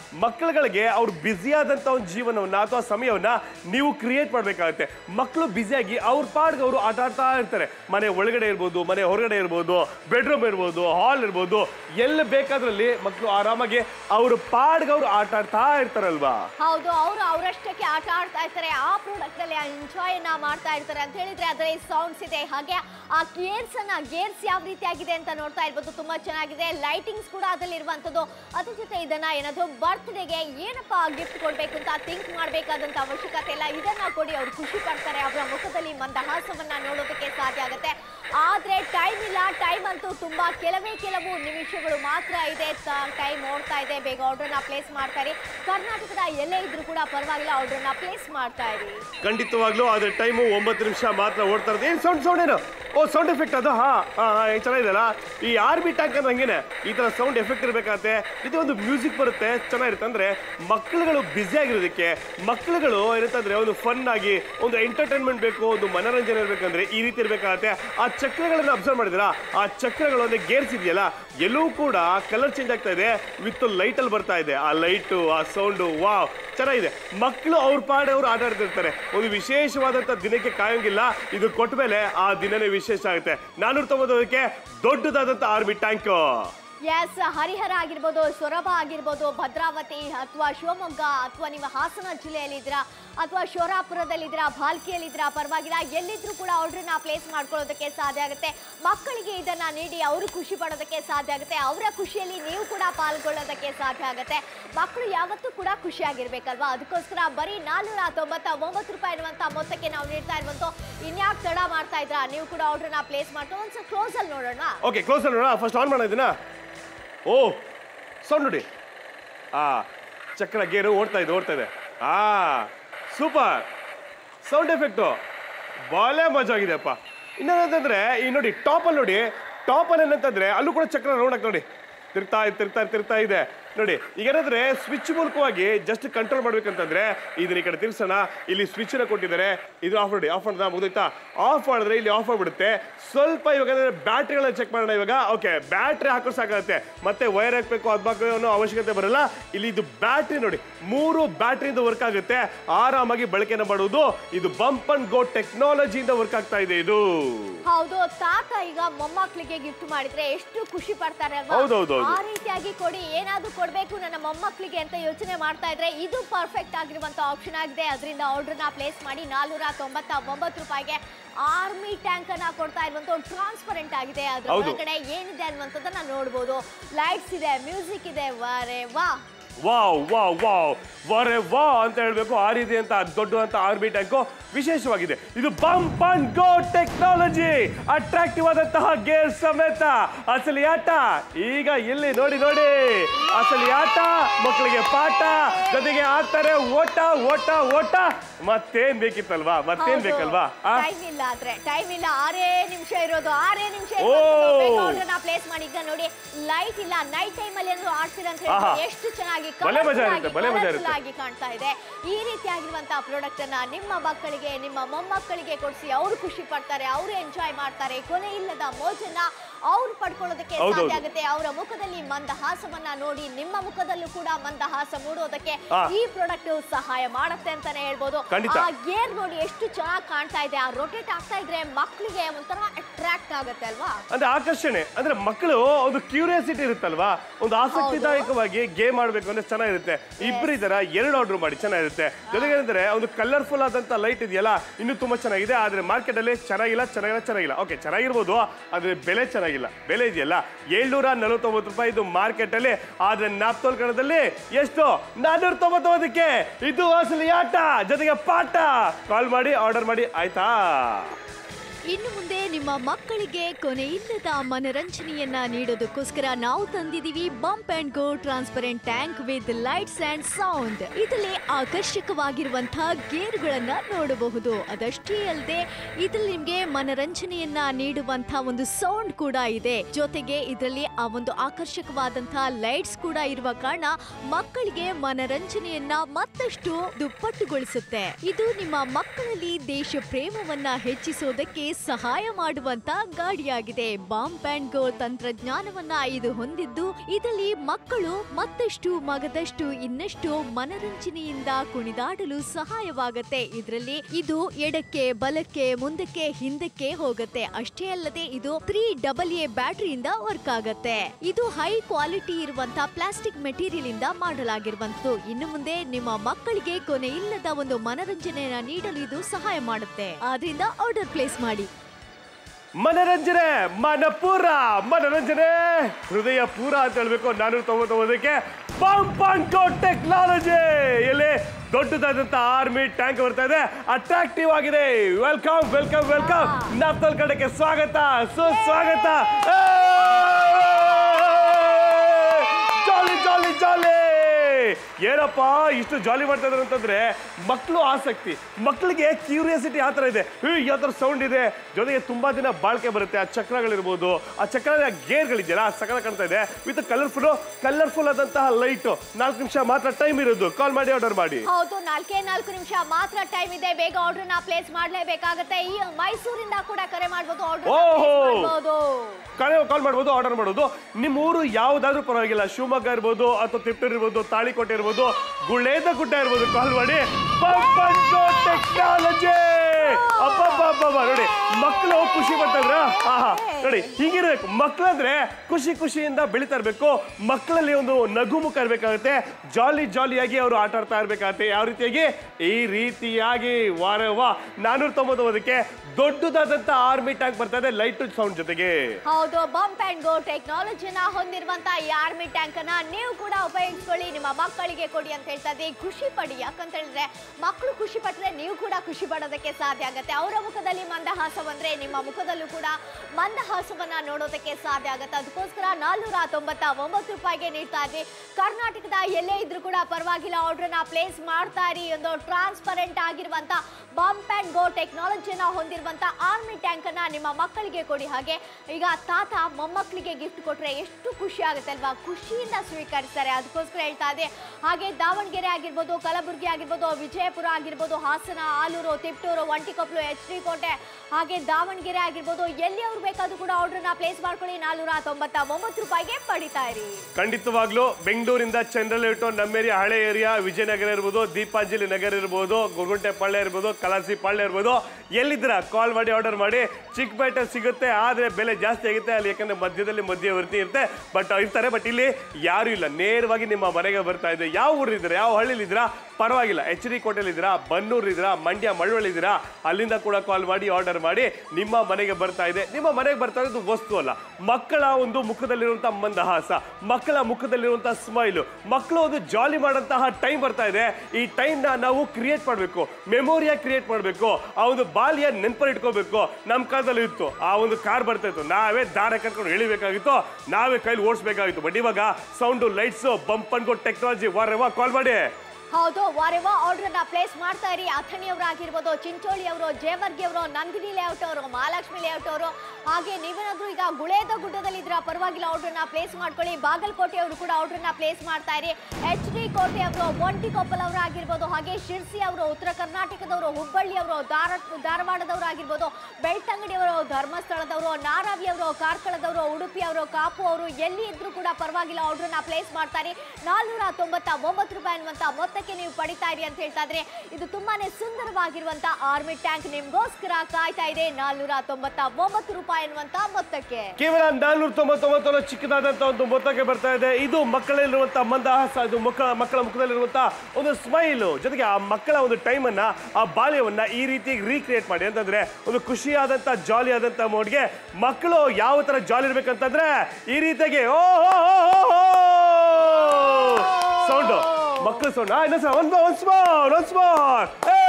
ಮಕ್ಕಳುಗಳಿಗೆ ಅವ್ರು ಬ್ಯುಸಿಯಾದಂಥ ಒಂದು ಜೀವನವನ್ನ ಅಥವಾ ಸಮಯವನ್ನ ನೀವು ಕ್ರಿಯೇಟ್ ಮಾಡಬೇಕಾಗುತ್ತೆ. ಮಕ್ಕಳು ಬ್ಯುಸಿಯಾಗಿ ಅವ್ರ ಪಾಡ್ಗೆ ಅವರು ಆಟ ಆಡ್ತಾ ಇರ್ತಾರೆ. ಮನೆ ಒಳಗಡೆ ಇರ್ಬೋದು, ಮನೆ ಹೊರಗಡೆ ಇರ್ಬೋದು, ಬೆಡ್ರೂಮ್ ಇರ್ಬೋದು, ಹಾಲ್ ಇರ್ಬೋದು, ಎಲ್ಲಿ ಬೇಕಾದ್ರಲ್ಲಿ ಮಕ್ಕಳು ಆರಾಮಾಗಿ ಅವ್ರ ಪಾಡ್ಗೆ ಅವ್ರು ಆಟ ಆಡ್ತಾ ಇರ್ತಾರಲ್ವಾ? ಹೌದು, ಅವರು ಅವರಷ್ಟಕ್ಕೆ ಆಟ ಆಡ್ತಾ ಇರ್ತಾರೆ. ಆ ಪ್ರಾಡಕ್ಟ್ ಅಲ್ಲಿ ಎಂಜಾಯ್ ಅನ್ನ ಮಾಡ್ತಾ ಇರ್ತಾರೆ ಅಂತ ಹೇಳಿದ್ರೆ ಅದರಲ್ಲಿ ಸೌಂಡ್ಸ್ ಇದೆ. ಹಾಗೆ ಆ ಗೇರ್ಸ್ ಅನ್ನ ಗೇರ್ಸ್ ಯಾವ ರೀತಿ ಆಗಿದೆ ಅಂತ ನೋಡ್ತಾ ಇರ್ಬೋದು. ತುಂಬಾ ಚೆನ್ನಾಗಿದೆ. ಲೈಟಿಂಗ್ಸ್ ಕೂಡ ಅದ್ರಲ್ಲಿ ಇರುವಂತದ್ದು. ಅದ್ರ ಜೊತೆ ಇದನ್ನ ಏನಾದ್ರು ಬರ್ತ್ಡೇಗೆ ಏನಪ್ಪಾ ಗಿಫ್ಟ್ ಕೊಡ್ಬೇಕು ಅಂತ ಥಿಂಕ್ ಮಾಡ್ಬೇಕಾದಂತ ಅವಶ್ಯಕತೆ ಇಲ್ಲ. ಇದನ್ನ ಕೊಡಿ, ಅವ್ರು ಖುಷಿ ಪಡ್ತಾರೆ. ಅವರ ಮುಖದಲ್ಲಿ ಮಂದಹಾಸವನ್ನ ನೋಡೋದಕ್ಕೆ ಸಾಧ್ಯ ಆಗುತ್ತೆ. ಆದ್ರೆ ಟೈಮ್ ಇಲ್ಲ. ಟೈಮ್ ಅಂತೂ ತುಂಬಾ ಕೆಲವೇ ಕೆಲವು ನಿಮಿಷಗಳು ಮಾತ್ರ ಇದೆ. ಟೈಮ್ ಓಡ್ತಾ ಇದೆ. ಬೇಗ ಆರ್ಡರ್ನ ಪ್ಲೇಸ್ ಮಾಡ್ತಾ ಇರಿ. ಕರ್ನಾಟಕದ ಎಲ್ಲೇ ಇದ್ರೂ ಕೂಡ ಪರವಾಗಿಲ್ಲ, ಆರ್ಡರ್ನ ಪ್ಲೇಸ್ ಮಾಡ್ತಾ ಇರಿ. ಖಂಡಿತವಾಗ್ಲೂ ಅದ್ರ ಟೈಮು ಒಂಬತ್ತು ನಿಮಿಷ ಮಾತ್ರ ಓಡ್ತಾ ಇರೋದು. ಏನು ಸೌಂಡ್ ಸೌಂಡ್ ಏನು? ಓ, ಸೌಂಡ್ ಎಫೆಕ್ಟ್ ಅದು. ಹಾ ಹಾ ಚೆನ್ನಾಗಿದೆಲ್ಲ. ಈ ಆರ್ ಬಿ ಟ್ಯಾಂಕ್ ಅಂದ್ರೆ ಹಂಗೇನೆ ಈ ತರ ಸೌಂಡ್ ಎಫೆಕ್ಟ್ ಇರ್ಬೇಕಾಗತ್ತೆ. ಇದು ಒಂದು ಮ್ಯೂಸಿಕ್ ಬರುತ್ತೆ, ಚೆನ್ನಾಗಿರುತ್ತೆ. ಅಂದ್ರೆ ಮಕ್ಕಳುಗಳು ಬ್ಯುಸಿ ಆಗಿರೋದಕ್ಕೆ, ಮಕ್ಕಳುಗಳು ಏನಂತಂದ್ರೆ ಒಂದು ಫನ್ ಆಗಿ ಒಂದು ಎಂಟರ್ಟೈನ್ಮೆಂಟ್ ಬೇಕು, ಒಂದು ಮನೋರಂಜನೆ ಇರ್ಬೇಕಂದ್ರೆ ಈ ರೀತಿ ಇರ್ಬೇಕಾಗತ್ತೆ. ಆ ಚಕ್ರಗಳನ್ನ ಅಬ್ಸರ್ವ್ ಮಾಡಿದಿರಾ? ಆ ಚಕ್ರಗಳು ಅಂದ್ರೆ ಗೇರ್ಸ್ ಇದೆಯಲ್ಲ, ಎಲ್ಲವೂ ಕೂಡ ಕಲರ್ ಚೇಂಜ್ ಆಗ್ತಾ ಇದೆ. ವಿತ್ ಲೈಟ್ ಅಲ್ಲಿ ಬರ್ತಾ ಇದೆ. ಆ ಲೈಟು, ಆ ಸೌಂಡು, ವಾವ್ ಚೆನ್ನಾಗಿದೆ. ಮಕ್ಕಳು ಅವ್ರ ಪಾಡೆ ಅವ್ರು ಆಟ ಆಡ್ತಿರ್ತಾರೆ. ಒಂದು ವಿಶೇಷವಾದಂತ ದಿನಕ್ಕೆ ಕಾಯೋಂಗಿಲ್ಲ. ಇದು ಕೊಟ್ಟ ಮೇಲೆ ಆ ದಿನನೇ ವಿಶೇಷ ಆಗುತ್ತೆ. ನಾನೂರ ತೊಂಬತ್ತೊಂದಕ್ಕೆ ದೊಡ್ಡದಾದಂತ R B tank. Yes, Harihara ಆಗಿರ್ಬೋದು, ಸೊರಬ ಆಗಿರ್ಬೋದು, ಭದ್ರಾವತಿ ಅಥವಾ ಶಿವಮೊಗ್ಗ ಅಥವಾ ನೀವು ಹಾಸನ ಜಿಲ್ಲೆಯಲ್ಲಿದ್ದೀರಾ ಅಥವಾ ಶೋರಾಪುರದಲ್ಲಿದ್ದೀರಾ, ಭಾಲ್ಕಿಯಲ್ಲಿದ್ದೀರಾ, ಪರವಾಗಿಲ್ಲ, ಎಲ್ಲಿದ್ರೂ ಕೂಡ ಆರ್ಡ್ರನ್ನ ಪ್ಲೇಸ್ ಮಾಡ್ಕೊಳ್ಳೋದಕ್ಕೆ ಸಾಧ್ಯ ಆಗುತ್ತೆ. ಮಕ್ಕಳಿಗೆ ಇದನ್ನ ನೀಡಿ ಅವರು ಖುಷಿ ಪಡೋದಕ್ಕೆ ಸಾಧ್ಯ ಆಗುತ್ತೆ. ಅವರ ಖುಷಿಯಲ್ಲಿ ನೀವು ಕೂಡ ಪಾಲ್ಗೊಳ್ಳೋದಕ್ಕೆ ಸಾಧ್ಯ ಆಗುತ್ತೆ. ಮಕ್ಕಳು ಯಾವತ್ತೂ ಕೂಡ ಖುಷಿಯಾಗಿರ್ಬೇಕಲ್ವಾ? ಅದಕ್ಕೋಸ್ಕರ ಬರೀ ನಾನ್ನೂರ ತೊಂಬತ್ತ ಒಂಬತ್ತು ರೂಪಾಯಿ ಇರುವಂತ ಮೊತ್ತಕ್ಕೆ ನಾವು ನೀಡ್ತಾ ಇರುವಂತ. ಇನ್ಯಾಕೆ ತಡ ಮಾಡ್ತಾ ಇದ್ರಾ? ನೀವು ಕೂಡ ಆರ್ಡ್ರನ್ನ ಪ್ಲೇಸ್ ಮಾಡ್ಕೊಂಡು ಒಂದ್ಸಲ ಕ್ಲೋಸ್ ಅಲ್ಲಿ ನೋಡೋಣ. ಓಕೆ, ಕ್ಲೋಸ್ ಅಲ್ಲಿ ನೋಡೋಣ. ಫಸ್ಟ್ ಆನ್ ಮಾಡೋದಿನ. ಓ, ಸೌಂಡ್ ನೋಡಿ. ಆ ಚಕ್ರ ಗೇರು ಓಡ್ತಾ ಇದೆ ಓಡ್ತಾ ಇದೆ ಆ ಸೂಪರ್ ಸೌಂಡ್ ಎಫೆಕ್ಟು ಬಾಳೆ ಮಜಾ ಆಗಿದೆಪ್ಪ. ಇನ್ನೇನಂತಂದ್ರೆ ಈ ನೋಡಿ ಟಾಪಲ್ಲಿ ನೋಡಿ, ಟಾಪಲ್ಲಿ ಏನಂತಂದ್ರೆ ಅಲ್ಲೂ ಕೂಡ ಚಕ್ರ ರೌಂಡ್ ಆಗಿ ನೋಡಿ ತಿರ್ತಾ ತಿರ್ತಾ ತಿರ್ತಾ ಇದೆ ನೋಡಿ. ಈಗ ಏನಂದ್ರೆ ಸ್ವಿಚ್ ಮೂಲಕವಾಗಿ ಜಸ್ಟ್ ಕಂಟ್ರೋಲ್ ಮಾಡ್ಬೇಕಂತಂದ್ರೆ ಇದನ್ನ ಈ ಕಡೆ ತಿರ್ಸೋಣ. ಇಲ್ಲಿ ಸ್ವಿಚ್ ನ ಕೊಟ್ಟಿದ್ದಾರೆ. ಇದು ಆಫ್ ಮಾಡಿ, ಆಫ್ ಮಾಡಿದ ಮುಗಿತಾ. ಆಫ್ ಮಾಡಿದ್ರೆ ಇಲ್ಲಿ ಆಫ್ ಆಗ್ಬಿಡುತ್ತೆ. ಸ್ವಲ್ಪ ಇವಾಗ ಬ್ಯಾಟ್ರಿಗಳನ್ನ ಚೆಕ್ ಮಾಡೋಣ ಇವಾಗ. ಓಕೆ, ಬ್ಯಾಟ್ರಿ ಹಾಕೋ ಸಾಕಾಗುತ್ತೆ. ಮತ್ತೆ ವೈರ್ ಹಾಕ್ಬೇಕು ಅದು ಹಾಕೋ ಅನ್ನೋ ಅವಶ್ಯಕತೆ ಬರಲ್ಲ. ಇಲ್ಲಿ ಇದು ಬ್ಯಾಟ್ರಿ ನೋಡಿ, ಮೂರು ಬ್ಯಾಟ್ರಿಯಿಂದ ವರ್ಕ್ ಆಗುತ್ತೆ. ಆರಾಮಾಗಿ ಬಳಕೆನ ಮಾಡುವುದು. ಇದು ಬಂಪ್ ಅಂಡ್ ಗೋ ಟೆಕ್ನಾಲಜಿಯಿಂದ ವರ್ಕ್ ಆಗ್ತಾ ಇದೆ ಇದು. ಹೌದು, ತಾತ ಈಗ ಮೊಮ್ಮಕ್ಕಳಿಗೆ ಗಿಫ್ಟ್ ಮಾಡಿದ್ರೆ ಎಷ್ಟು ಖುಷಿ ಪಡ್ತಾರೆ ಅಲ್ವಾ? ಹೌದೌದು. ಆ ರೀತಿಯಾಗಿ ಕೊಡಿ, ಏನಾದ್ರೂ ಕೊಡ್ಬೇಕು ನನ್ನ ಮೊಮ್ಮಕ್ಕಳಿಗೆ ಅಂತ ಯೋಚನೆ ಮಾಡ್ತಾ ಇದ್ರೆ ಇದು ಪರ್ಫೆಕ್ಟ್ ಆಗಿರುವಂತ ಆಪ್ಷನ್ ಆಗಿದೆ. ಅದರಿಂದ ಆರ್ಡರ್ನ ಪ್ಲೇಸ್ ಮಾಡಿ ನಾನ್ನೂರ ತೊಂಬತ್ತ ಒಂಬತ್ತು ರೂಪಾಯಿಗೆ ಆರ್ಮಿ ಟ್ಯಾಂಕ್ ಅನ್ನ ಕೊಡ್ತಾ ಇರುವಂತ ಟ್ರಾನ್ಸ್ಪರೆಂಟ್ ಆಗಿದೆ. ಅದ್ರ ಒಳಗಡೆ ಏನಿದೆ ಅನ್ನುವಂಥದ್ದನ್ನ ನೋಡ್ಬೋದು. ಲೈಟ್ಸ್ ಇದೆ, ಮ್ಯೂಸಿಕ್ ಇದೆ. ವಾರೆ ವಾ ವಾವ್ ವಾವ್ ವಾವ್ ವರೆ ವಾ ಅಂತ ಹೇಳ್ಬೇಕು. ಆ ರೀತಿ ಅಂತ ದೊಡ್ಡ ಅಂತ ಆರ್ ಬಿ ಟ್ಯಾಂಕು ವಿಶೇಷವಾಗಿದೆ. ಇದು bump and go technology, attractive ಆದಂತಹ ಗೇರ್ ಸಮೇತ. ಅಸಲಿ ಆಟ ಈಗ ಇಲ್ಲಿ ನೋಡಿ ನೋಡಿ, ಅಸಲಿ ಆಟ, ಮಕ್ಕಳಿಗೆ ಪಾಠ, ಜೊತೆಗೆ ಆಡ್ತಾರೆ ಓಟ ಓಟ ಓಟ. ಮತ್ತೇನ್ ಬೇಕಿತ್ತಲ್ವಾ? ಮತ್ತೇನ್ ಬೇಕಲ್ವಾ? ಟೈಮ್ ಇಲ್ಲ ಆದ್ರೆ ಟೈಮ್ ಇಲ್ಲ. ಆರೇ ನಿಮಿಷ ಇರೋದು, ಆರೇ ನಿಮಿಷ ಪ್ಲೇಸ್ ಮಾಡಿ. ಈಗ ನೋಡಿ, ಲೈಟ್ ಇಲ್ಲ. ನೈಟ್ ಟೈಮ್ ಅಲ್ಲಿ ಏನಾದ್ರು ಆಡ್ತೀರ ಅಂತ ಹೇಳಿ ಎಷ್ಟು ಚೆನ್ನಾಗಿ ಕಾಣ್ತಾ ಇದೆ. ಈ ರೀತಿಯಾಗಿರುವಂತಹ ಪ್ರಾಡಕ್ಟ್ ಅನ್ನ ನಿಮ್ಮ ಮಕ್ಕಳಿಗೆ, ನಿಮ್ಮ ಮೊಮ್ಮಕ್ಕಳಿಗೆ ಕೊಡಿಸಿ ಅವರು ಖುಷಿ ಪಡ್ತಾರೆ, ಅವರು ಎಂಜಾಯ್ ಮಾಡ್ತಾರೆ. ಕೊನೆ ಇಲ್ಲದ ಮೋಜನ್ನ ಅವ್ರು ಪಡ್ಕೊಳ್ಳೋದಕ್ಕೆ ಸಾಧ್ಯ ಆಗುತ್ತೆ. ಅವರ ಮುಖದಲ್ಲಿ ಮಂದಹಾಸವನ್ನ ನೋಡಿ ನಿಮ್ಮ ಮುಖದಲ್ಲೂ ಕೂಡ ಮಂದಹಾಸ ಮೂಡೋದಕ್ಕೆ ಈ ಪ್ರಾಡಕ್ಟ್ ಸಹಾಯ ಮಾಡುತ್ತೆ ಅಂತಾನೆ ಹೇಳ್ಬೋದು. ಆ ಗೇರ್ ನೋಡಿ ಎಷ್ಟು ಚೆನ್ನಾಗಿ ಕಾಣ್ತಾ ಇದೆ. ಆ ರೊಟೇಟ್ ಆಗ್ತಾ ಇದ್ರೆ ಮಕ್ಕಳಿಗೆ ಒಂಥರ ಅಟ್ರಾಕ್ಟ್ ಆಗುತ್ತೆ ಅಲ್ವಾ? ಅಂದ್ರೆ ಆಕರ್ಷಣೆ. ಅಂದ್ರೆ ಮಕ್ಕಳು ಒಂದು ಕ್ಯೂರಿಯಾಸಿಟಿ ಇರುತ್ತಲ್ವಾ, ಒಂದು ಆಸಕ್ತಿದಾಯಕವಾಗಿ ಗೇಮ್ ಆಡ್ಬೇಕು ಅಂದ್ರೆ ಚೆನ್ನಾಗಿರುತ್ತೆ. ಇಬ್ರು ಇದರ ಎರಡು ಆರ್ಡರ್ ಮಾಡಿ ಚೆನ್ನಾಗಿರುತ್ತೆ. ಜೊತೆಗೆ ಏನಂದ್ರೆ ಒಂದು ಕಲರ್ಫುಲ್ ಆದಂತ ಲೈಟ್ ಇದೆಯಲ್ಲ, ಇನ್ನೂ ತುಂಬಾ ಚೆನ್ನಾಗಿದೆ. ಆದ್ರೆ ಮಾರ್ಕೆಟ್ ಅಲ್ಲಿ ಚೆನ್ನಾಗಿಲ್ಲ ಚೆನ್ನಾಗಿಲ್ಲ ಚೆನ್ನಾಗಿಲ್ಲ ಓಕೆ ಚೆನ್ನಾಗಿರ್ಬೋದು, ಆದ್ರೆ ಬೆಲೆ ಚೆನ್ನಾಗಿಲ್ಲ. ಬೆಲೆ ಇದೆಯಲ್ಲ ಏಳ್ನೂರ ನಲವತ್ತೊಂಬತ್ತು ರೂಪಾಯಿ ಇದು ಮಾರ್ಕೆಟ್ ಅಲ್ಲಿ. ಆದ್ರೆ ನಾಪ್ತೋಲ್ ಕಣದಲ್ಲಿ ಎಷ್ಟು? ನಾನ್ನೂರ ತೊಂಬತ್ತೊಂಬತ್ತಕ್ಕೆ. ಇದು ಅಸಲಿ ಆಟ, ಜೊತೆಗೆ ಪಾಠ. ಕಾಲ್ ಮಾಡಿ ಆರ್ಡರ್ ಮಾಡಿ ಆಯ್ತಾ? ಇನ್ನು ಮುಂದೆ ನಿಮ್ಮ ಮಕ್ಕಳಿಗೆ ಕೊನೆಯಿಲ್ಲದ ಮನರಂಜನೆಯನ್ನ ನೀಡೋದಕ್ಕೋಸ್ಕರ ನಾವು ತಂದಿದ್ದೀವಿ bump and go transparent tank with lights and sound. ಇದರಲ್ಲಿ ಆಕರ್ಷಕವಾಗಿರುವಂತಹ ಗೇರ್ಗಳನ್ನ ನೋಡಬಹುದು. ಅದಷ್ಟೇ ಅಲ್ಲದೆ ಇದರಲ್ಲಿ ನಿಮ್ಗೆ ಮನರಂಜನೆಯನ್ನ ನೀಡುವಂತಹ ಒಂದು ಸೌಂಡ್ ಕೂಡ ಇದೆ. ಜೊತೆಗೆ ಇದರಲ್ಲಿ ಆ ಒಂದು ಆಕರ್ಷಕವಾದಂತಹ ಲೈಟ್ಸ್ ಕೂಡ ಇರುವ ಕಾರಣ ಮಕ್ಕಳಿಗೆ ಮನರಂಜನೆಯನ್ನ ಮತ್ತಷ್ಟು ದುಪ್ಪಟ್ಟುಗೊಳಿಸುತ್ತೆ. ಇದು ನಿಮ್ಮ ಮಕ್ಕಳಲ್ಲಿ ದೇಶ ಪ್ರೇಮವನ್ನ ಹೆಚ್ಚಿಸೋದಕ್ಕೆ ಸಹಾಯ ಮಾಡುವಂತ ಗಾಡಿಯಾಗಿದೆ. ಬಂಪ್ ಅಂಡ್ ಗೋ ತಂತ್ರಜ್ಞಾನವನ್ನ ಇದು ಹೊಂದಿದ್ದು ಇದರಲ್ಲಿ ಮಕ್ಕಳು ಮತ್ತಷ್ಟು ಮಗದಷ್ಟು ಇನ್ನಷ್ಟು ಮನರಂಜನೆಯಿಂದ ಕುಣಿದಾಡಲು ಸಹಾಯವಾಗುತ್ತೆ. ಇದರಲ್ಲಿ ಇದು ಎಡಕ್ಕೆ ಬಲಕ್ಕೆ ಮುಂದಕ್ಕೆ ಹಿಂದಕ್ಕೆ ಹೋಗುತ್ತೆ. ಅಷ್ಟೇ ಅಲ್ಲದೆ ಇದು ತ್ರೀ ಡಬಲ್ ಎ ಬ್ಯಾಟರಿಯಿಂದ ವರ್ಕ್ ಆಗತ್ತೆ. ಇದು ಹೈ ಕ್ವಾಲಿಟಿ ಇರುವಂತ ಪ್ಲಾಸ್ಟಿಕ್ ಮೆಟೀರಿಯಲ್ ಇಂದ ಮಾಡಲಾಗಿರುವಂತದ್ದು. ಇನ್ನು ಮುಂದೆ ನಿಮ್ಮ ಮಕ್ಕಳಿಗೆ ಕೊನೆ ಇಲ್ಲದ ಒಂದು ಮನರಂಜನೆಯನ್ನ ನೀಡಲು ಇದು ಸಹಾಯ ಮಾಡುತ್ತೆ. ಆದ್ರಿಂದ ಆರ್ಡರ್ ಪ್ಲೇಸ್ ಮಾಡಿ. ಮನರಂಜನೆ ಮನಪೂರ, ಮನರಂಜನೆ ಹೃದಯ ಪೂರ ಅಂತ ಹೇಳ್ಬೇಕು. ನಾನೂರ ತೊಂಬತ್ತೊಂಬತ್ತಕ್ಕೆ ಬಂಪ್ ಅಂಡ್ ಗೋ ಟೆಕ್ನಾಲಜಿ ಇಲ್ಲಿ ದೊಡ್ಡದಾದಂತ ಆರ್ಮಿ ಟ್ಯಾಂಕ್ ಬರ್ತಾ ಇದೆ. ಅಟ್ರಾಕ್ಟಿವ್ ಆಗಿದೆ. Welcome welcome welcome. ನಾಪ್ತಲ್ ಕಡೆಗೆ ಸ್ವಾಗತ, ಸುಸ್ವಾಗತ. ಜಾಲಿ ಜಾಲಿ ಜಾಲಿ. ಏನಪ್ಪ ಇಷ್ಟು ಜಾಲಿ ಮಾಡ್ತಾ ಇದಾರೆ ಅಂತಂದ್ರೆ ಮಕ್ಕಳು ಆಸಕ್ತಿ, ಮಕ್ಕಳಿಗೆ ಕ್ಯೂರಿಯಾಸಿಟಿ ಆ ಥರ ಇದೆ. ಯಾವ ಥರ ಸೌಂಡ್ ಇದೆ, ಜೊತೆಗೆ ತುಂಬಾ ದಿನ ಬಾಳಿಕೆ ಬರುತ್ತೆ. ಆ ಚಕ್ರಗಳಿರ್ಬೋದು, ಆ ಚಕ್ರದ ಗೇರ್ಗಳಿದೆಯಲ್ಲ ಸಕಲ ಕಾಣ್ತಾ ಇದೆ. ವಿತ್ ಕಲರ್ಫುಲ್ ಕಲರ್ಫುಲ್ ಆದಂತಹ ಲೈಟ್. ನಾಲ್ಕು ನಿಮಿಷ ಮಾತ್ರ ಟೈಮ್ ಇರೋದು. ಕಾಲ್ ಮಾಡಿ ಆರ್ಡರ್ ಮಾಡಿ. ಹೌದು, ನಾಲ್ಕೇ ನಾಲ್ಕು ನಿಮಿಷ ಮಾತ್ರ ಟೈಮ್ ಇದೆ. ಬೇಗ ಆರ್ಡರ್ ನ ಪ್ಲೇಸ್ ಮಾಡ್ಲೇಬೇಕಾಗತ್ತೆ. ಈ ಮೈಸೂರಿಂದ ಕೂಡ ಕರೆ ಮಾಡಬಹುದು, ಆರ್ಡರ್ ಮಾಡಬಹುದು, ಕರೆ ಕಾಲ್ ಮಾಡಬಹುದು, ಆರ್ಡರ್ ಮಾಡಬಹುದು. ನಿಮ್ಮ ಊರು ಯಾವ್ದಾದ್ರೂ ಪರವಾಗಿಲ್ಲ, ಶಿವಮೊಗ್ಗ ಇರ್ಬೋದು ಅಥವಾ ತಿಪ್ಟೂರು ಇರ್ಬೋದು, ತಾಳಿಕೋಟೆ ಇರ್ಬೋದು, ಗುಳೇದ ಗುಡ್ಡ ಇರ್ಬೋದು, ಕಾಲ್ ಮಾಡಿ. ಟೆಕ್ನಾಲಜಿ ಅಬ್ಬಬ್ಬಬ್ಬ ನೋಡಿ, ಮಕ್ಕಳು ಖುಷಿ ಪಡ್ತಾರ. ಆಹಾ ನೋಡಿ, ಹೀಗಿರ್ಬೇಕು ಮಕ್ಕಳು ಅಂದ್ರೆ ಖುಷಿ ಖುಷಿಯಿಂದ ಬೆಳಿತಾ ಇರ್ಬೇಕು. ಮಕ್ಕಳಲ್ಲಿ ಒಂದು ನಗುಮುಖ ಇರ್ಬೇಕಾಗುತ್ತೆ. ಜಾಲಿ ಜಾಲಿಯಾಗಿ ಅವರು ಆಟ ಆಡ್ತಾ ಇರ್ಬೇಕಾಗತ್ತೆ. ಯಾವ ರೀತಿಯಾಗಿ? ಈ ರೀತಿಯಾಗಿ ವಾರ ವಾ ನಾನೂರ ತೊಂಬತ್ತೊಂಬತ್ತಕ್ಕೆ ದೊಡ್ಡದಾದಂತ ಆರ್ಮಿ ಟ್ಯಾಂಕ್ ಬರ್ತಾ ಇದೆ ಲೈಟ್ ಸೌಂಡ್ ಜೊತೆಗೆ. ಹೌದು, ಬಂಪ್ ಅಂಡ್ ಗೋ ಟೆಕ್ನಾಲಜಿನ ಹೊಂದಿರುವಂತ ಈ ಆರ್ಮಿ ಟ್ಯಾಂಕ್ ಅನ್ನ ನೀವು ಕೂಡ ಉಪಯೋಗಿಸ್ಕೊಳ್ಳಿ, ನಿಮ್ಮ ಮಕ್ಕಳಿಗೆ ಕೊಡಿ ಅಂತ ಹೇಳ್ತಾ ಇದ್ದೀವಿ. ಖುಷಿ ಪಡಿ, ಯಾಕಂತ ಹೇಳಿದ್ರೆ ಮಕ್ಕಳು ಖುಷಿ ಪಟ್ಟರೆ ನೀವು ಕೂಡ ಖುಷಿ ಪಡೋದಕ್ಕೆ ಸಾಧ್ಯ ಆಗುತ್ತೆ. ಅವರ ಮುಖದಲ್ಲಿ ಮಂದಹಾಸ ಬಂದ್ರೆ ನಿಮ್ಮ ಮುಖದಲ್ಲೂ ಕೂಡ ಮಂದಹಾಸವನ್ನ ನೋಡೋದಕ್ಕೆ ಸಾಧ್ಯ ಆಗುತ್ತೆ. ಅದಕ್ಕೋಸ್ಕರ ನಾಲ್ನೂರ ತೊಂಬತ್ತ ಒಂಬತ್ತು ರೂಪಾಯಿಗೆ ನೀಡ್ತಾ ಇದ್ವಿ. ಕರ್ನಾಟಕದ ಎಲ್ಲೇ ಇದ್ರೂ ಕೂಡ ಪರವಾಗಿಲ್ಲ, ಆರ್ಡರ್ನ ಪ್ಲೇಸ್ ಮಾಡ್ತಾ ಇರಿ. ಒಂದು ಟ್ರಾನ್ಸ್ಪರೆಂಟ್ ಆಗಿರುವಂತ ಬಂಪ್ ಅಂಡ್ ಗೋ ಟೆಕ್ನಾಲಜಿನ ಹೊಂದಿರುವಂತ ಆರ್ಮಿ ಟ್ಯಾಂಕ್ ಅನ್ನ ನಿಮ್ಮ ಮಕ್ಕಳಿಗೆ ಕೊಡಿ. ಹಾಗೆ ಈಗ ತಾತ ಮೊಮ್ಮಕ್ಕಳಿಗೆ ಗಿಫ್ಟ್ ಕೊಟ್ರೆ ಎಷ್ಟು ಖುಷಿ ಆಗುತ್ತೆ ಅಲ್ವಾ? ಖುಷಿಯಿಂದ ಸ್ವೀಕರಿಸ್ತಾರೆ. ಅದಕ್ಕೋಸ್ಕರ ಹೇಳ್ತಾ ಇದೆ. ಹಾಗೆ ದಾವಣಗೆರೆ ಆಗಿರ್ಬೋದು, ಕಲಬುರಗಿ ಆಗಿರ್ಬೋದು, ವಿಜಯಪುರ ಆಗಿರ್ಬೋದು, ಹಾಸನ, ಆಲೂರು, ತಿಪ್ಟೂರು, ಒಂಟಿಕೊಪ್ಪಲು, ಎಚ್ ಡಿ ಕೋಟೆ, ಹಾಗೆ ದಾವಣಗೆರೆ ಆಗಿರ್ಬೋದು, ಎಲ್ಲಿ ಅವ್ರು ಬೇಕಾದ್ರೂ ಕೂಡ ಆರ್ಡರ್ನ ಪ್ಲೇಸ್ ಮಾಡ್ಕೊಳ್ಳಿ. ನಾಲ್ನೂರ ತೊಂಬತ್ತ ಒಂಬತ್ತು ರೂಪಾಯಿಗೆ ಪಡಿತಾ ಇರಿ. ಖಂಡಿತವಾಗ್ಲೂ ಬೆಂಗಳೂರಿಂದ ಚಂದ್ರಲೇಟು, ನಮ್ಮೇರಿಯ ಹಳೆ ಏರಿಯಾ, ವಿಜಯನಗರ ಇರ್ಬೋದು, ದೀಪಾಂಜಲಿ ನಗರ ಇರ್ಬೋದು, ಗುರುಗುಂಟೆ ಪಾಳ್ಯ ಇರ್ಬೋದು, ಕಲಾಸಿ ಪಾಳ್ಯ ಇರ್ಬೋದು, ಎಲ್ಲಿದ್ದೀರಾ ಕಾಲ್ ಮಾಡಿ ಆರ್ಡರ್ ಮಾಡಿ. ಚಿಕ್ಕಪೇಟೆ ಸಿಗುತ್ತೆ, ಆದರೆ ಬೆಲೆ ಜಾಸ್ತಿ ಆಗುತ್ತೆ ಅಲ್ಲಿ, ಯಾಕಂದ್ರೆ ಮಧ್ಯದಲ್ಲಿ ಮಧ್ಯವರ್ತಿ ಇರುತ್ತೆ. ಬಟ್ ಇರ್ತಾರೆ, ಬಟ್ ಇಲ್ಲಿ ಯಾರು ಇಲ್ಲ, ನೇರವಾಗಿ ನಿಮ್ಮ ಮನೆಗೆ ಬರ್ತಾ ಇದೆ. ಯಾವ ಊರಿದ್ದೀರಾ, ಯಾವ ಹಳ್ಳಿಲಿ ಇದ್ದೀರಾ ಪರವಾಗಿಲ್ಲ, ಎಚ್ ಡಿ ಕೋಟೆಲಿ ಇದ್ದೀರಾ, ಬನ್ನೂರು ಇದ್ದೀರಾ, ಮಂಡ್ಯ ಮಳವಳ್ಳಿ ಇದ್ದೀರಾ, ಅಲ್ಲಿಂದ ಕೂಡ ಕಾಲ್ ಮಾಡಿ ಆರ್ಡರ್ ಮಾಡಿ ನಿಮ್ಮ ಮನೆಗೆ ಬರ್ತಾ ಇದೆ. ನಿಮ್ಮ ಮನೆಗೆ ಬರ್ತಾ ಇರೋದು ವಸ್ತು ಅಲ್ಲ, ಮಕ್ಕಳ ಒಂದು ಮುಖದಲ್ಲಿರುವಂಥ ಮಂದಹಾಸ, ಮಕ್ಕಳ ಮುಖದಲ್ಲಿರುವಂಥ ಸ್ಮೈಲು, ಮಕ್ಕಳು ಒಂದು ಜಾಲಿ ಮಾಡೋಂತಹ ಟೈಮ್ ಬರ್ತಾ ಇದೆ. ಈ ಟೈಮ್ನ ನಾವು ಕ್ರಿಯೇಟ್ ಮಾಡಬೇಕು, ಮೆಮೊರಿಯಾಗಿ ಕ್ರಿಯೇಟ್ ಮಾಡಬೇಕು, ಆ ಒಂದು ಬಾಲ್ಯ ನೆನಪಲ್ಲಿ ಇಟ್ಕೋಬೇಕು. ನಮ್ಮ ಕಾಲದಲ್ಲಿ ಇತ್ತು, ಆ ಒಂದು ಕಾರ್ ಬರ್ತಾ ಇತ್ತು, ನಾವೇ ದಾರ ಕರ್ಕೊಂಡು ಎಳಿಬೇಕಾಗಿತ್ತು, ನಾವೇ ಕೈಲಿ ಓಡಿಸ್ಬೇಕಾಗಿತ್ತು. ಬಟ್ ಇವಾಗ sound, lights, bump and go technology. ವಾರವಾ ಕಾಲ್ ಮಾಡಿ. ಹೌದು, ವಾರೆವಾ ಆರ್ಡರ್ನ ಪ್ಲೇಸ್ ಮಾಡ್ತಾ ಇರಿ. ಅಥಣಿಯವರು ಆಗಿರ್ಬೋದು, ಚಿಂಚೋಳಿ ಅವರು, ಜೇವರ್ಗಿ ಅವರು, ನಂದಿನಿ ಲೇಔಟ್ ಅವರು, ಮಹಾಲಕ್ಷ್ಮಿ ಲೇಔಟ್ ಅವರು, ಹಾಗೆ ನೀವೇನಾದ್ರೂ ಈಗ ಗುಳೇದ ಗುಡ್ಡದಲ್ಲಿ ಇದ್ರ ಪರವಾಗಿಲ್ಲ, ಆರ್ಡರ್ನ ಪ್ಲೇಸ್ ಮಾಡ್ಕೊಳ್ಳಿ. ಬಾಗಲಕೋಟೆ ಅವರು ಕೂಡ ಆರ್ಡರ್ನ ಪ್ಲೇಸ್ ಮಾಡ್ತಾ ಇರಿ. ಎಚ್ ಡಿ ಕೋಟೆ ಅವರು, ಒಂಟಿಕೊಪ್ಪಲ್ ಅವರು ಆಗಿರ್ಬೋದು, ಹಾಗೆ ಶಿರ್ಸಿ ಅವರು, ಉತ್ತರ ಕರ್ನಾಟಕದವರು, ಹುಬ್ಬಳ್ಳಿ ಅವರು, ಧಾರ ಧಾರವಾಡದವರು ಆಗಿರ್ಬೋದು, ಬೆಳ್ತಂಗಡಿಯವರು, ಧರ್ಮಸ್ಥಳದವರು, ನಾರಾವಿ ಅವರು, ಕಾರ್ಕಳದವರು, ಉಡುಪಿ ಅವರು, ಕಾಪು ಅವರು, ಎಲ್ಲಿ ಇದ್ರೂ ಕೂಡ ಪರವಾಗಿಲ್ಲ, ಆರ್ಡರ್ನ ಪ್ಲೇಸ್ ಮಾಡ್ತಾರೆ. ನಾಲ್ನೂರ ತೊಂಬತ್ತ ಒಂಬತ್ತು ರೂಪಾಯಿ ಅನ್ನುವಂತ ಮೊತ್ತ ನೀವು ಪಡಿತಾ ಇರಿ ಅಂತ ಹೇಳ್ತಾ ಇದ್ರೆ, ಇದು ತುಂಬಾನೇ ಸುಂದರವಾಗಿರುವಂತ ಆರ್ಮಿ ಟ್ಯಾಂಕ್ ನಿಮ್ಗೋಸ್ಕರ ಕಾಯ್ತಾ ಇದೆ. ನಾಲ್ನೂರ ತೊಂಬತ್ತ ಒಂಬತ್ತು ರೂಪಾಯಿ ಅನ್ನುವಂತ ಮೊತ್ತಕ್ಕೆ, ಕೇವಲ ನಾಲ್ನೂರ ತೊಂಬತ್ತೊಂಬತ್ತು ಚಿಕ್ಕದಾದಂತ ಒಂದು ಮೊತ್ತಕ್ಕೆ ಬರ್ತಾ ಇದೆ. ಇದು ಮಕ್ಕಳಲ್ಲಿರುವಂತ ಮಂದಹಾಸ, ಇದು ಮಕ್ಕಳ ಮಕ್ಕಳ ಮುಖದಲ್ಲಿರುವಂತ ಒಂದು ಸ್ಮೈಲು, ಜೊತೆಗೆ ಆ ಮಕ್ಕಳ ಒಂದು ಟೈಮ್ ಅನ್ನ, ಆ ಬಾಲ್ಯವನ್ನ ಈ ರೀತಿ ರೀಕ್ರಿಯೇಟ್ ಮಾಡಿ ಅಂತಂದ್ರೆ ಒಂದು ಖುಷಿಯಾದಂತ ಜಾಲಿ ಆದಂತ ಮೋಡ್ಗೆ ಮಕ್ಕಳು ಯಾವ ತರ ಜಾಲಿ ಇರ್ಬೇಕಂತಂದ್ರೆ ಈ ರೀತಿಯಾಗಿ ಓ ಸೌಂಡು, ಮಕ್ಕಳು ಸೌಂಡ್. ಇನ್ನೊಂದ್ಸಲ ಒಂದು once more once more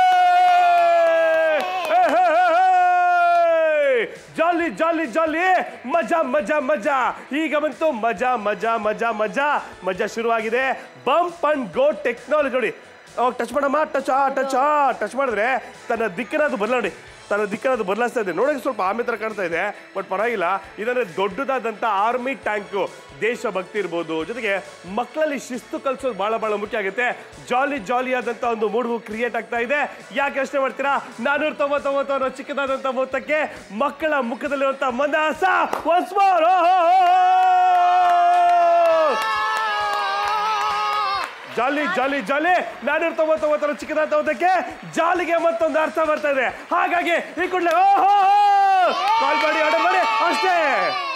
jolly jolly jolly, ಮಜಾ ಮಜಾ ಮಜಾ. ಈಗ ಬಂತು ಮಜಾ ಮಜಾ ಮಜಾ ಮಜಾ ಮಜಾ ಶುರುವಾಗಿದೆ. ಬಂಪ್ ಅಂಡ್ ಗೋ ಟೆಕ್ನಾಲಜಿ ನೋಡಿ. ಅವಾಗ ಟಚ್ ಮಾಡಮ್ಮ, ಟಚ್ ಆ ಟಚ್ ಆ ಟಚ್ ಮಾಡಿದ್ರೆ ತನ್ನ ದಿಕ್ಕನ್ನ ಅದು ಬದಲಾವಣೆ ತನ್ನ ದಿಕ್ಕನ್ನು ಅದು ಬದಲಾಯಿಸ್ತಾ ಇದೆ. ನೋಡೋಕೆ ಸ್ವಲ್ಪ ಆಮೆ ಥರ ಕಾಣ್ತಾ ಇದೆ, ಬಟ್ ಪರವಾಗಿಲ್ಲ. ಇದನ್ನೇ ದೊಡ್ಡದಾದಂಥ ಆರ್ಮಿ ಟ್ಯಾಂಕು. ದೇಶಭಕ್ತಿ ಇರ್ಬೋದು, ಜೊತೆಗೆ ಮಕ್ಕಳಲ್ಲಿ ಶಿಸ್ತು ಕಲಿಸೋದು ಬಹಳ ಬಹಳ ಮುಖ್ಯ ಆಗುತ್ತೆ. ಜಾಲಿ ಜಾಲಿ ಆದಂಥ ಒಂದು ಮೂಡು ಕ್ರಿಯೇಟ್ ಆಗ್ತಾ ಇದೆ. ಯಾಕೆ ಯೋಚನೆ ಮಾಡ್ತೀರಾ? ನಾನೂರ ತೊಂಬತ್ತೊಂಬತ್ತು ಅನ್ನೋ ಚಿಕ್ಕದಾದಂಥ ಮೊತ್ತಕ್ಕೆ ಮಕ್ಕಳ ಮುಖದಲ್ಲಿರುವಂಥ ಮಂದಹಾಸ ಒನ್ಸ್ ಮೋರ್. ಜಾಲಿ ಜಾಲಿ ಜಾಲಿ ನಾನೂರ ತೊಂಬತ್ತೊಂಬತ್ತರ ಚಿಕ್ಕದಾದ ಓದಕ್ಕೆ ಜಾಲಿಗೆ ಮತ್ತೊಂದು ಅರ್ಥ ಬರ್ತಾ ಇದೆ. ಹಾಗಾಗಿ ಈ ಕೂಡಲೇ ಓಹೋ ಕಾಲ್ ಮಾಡಿ ಆರ್ಡರ್ ಮಾಡಿ ಅಷ್ಟೇ.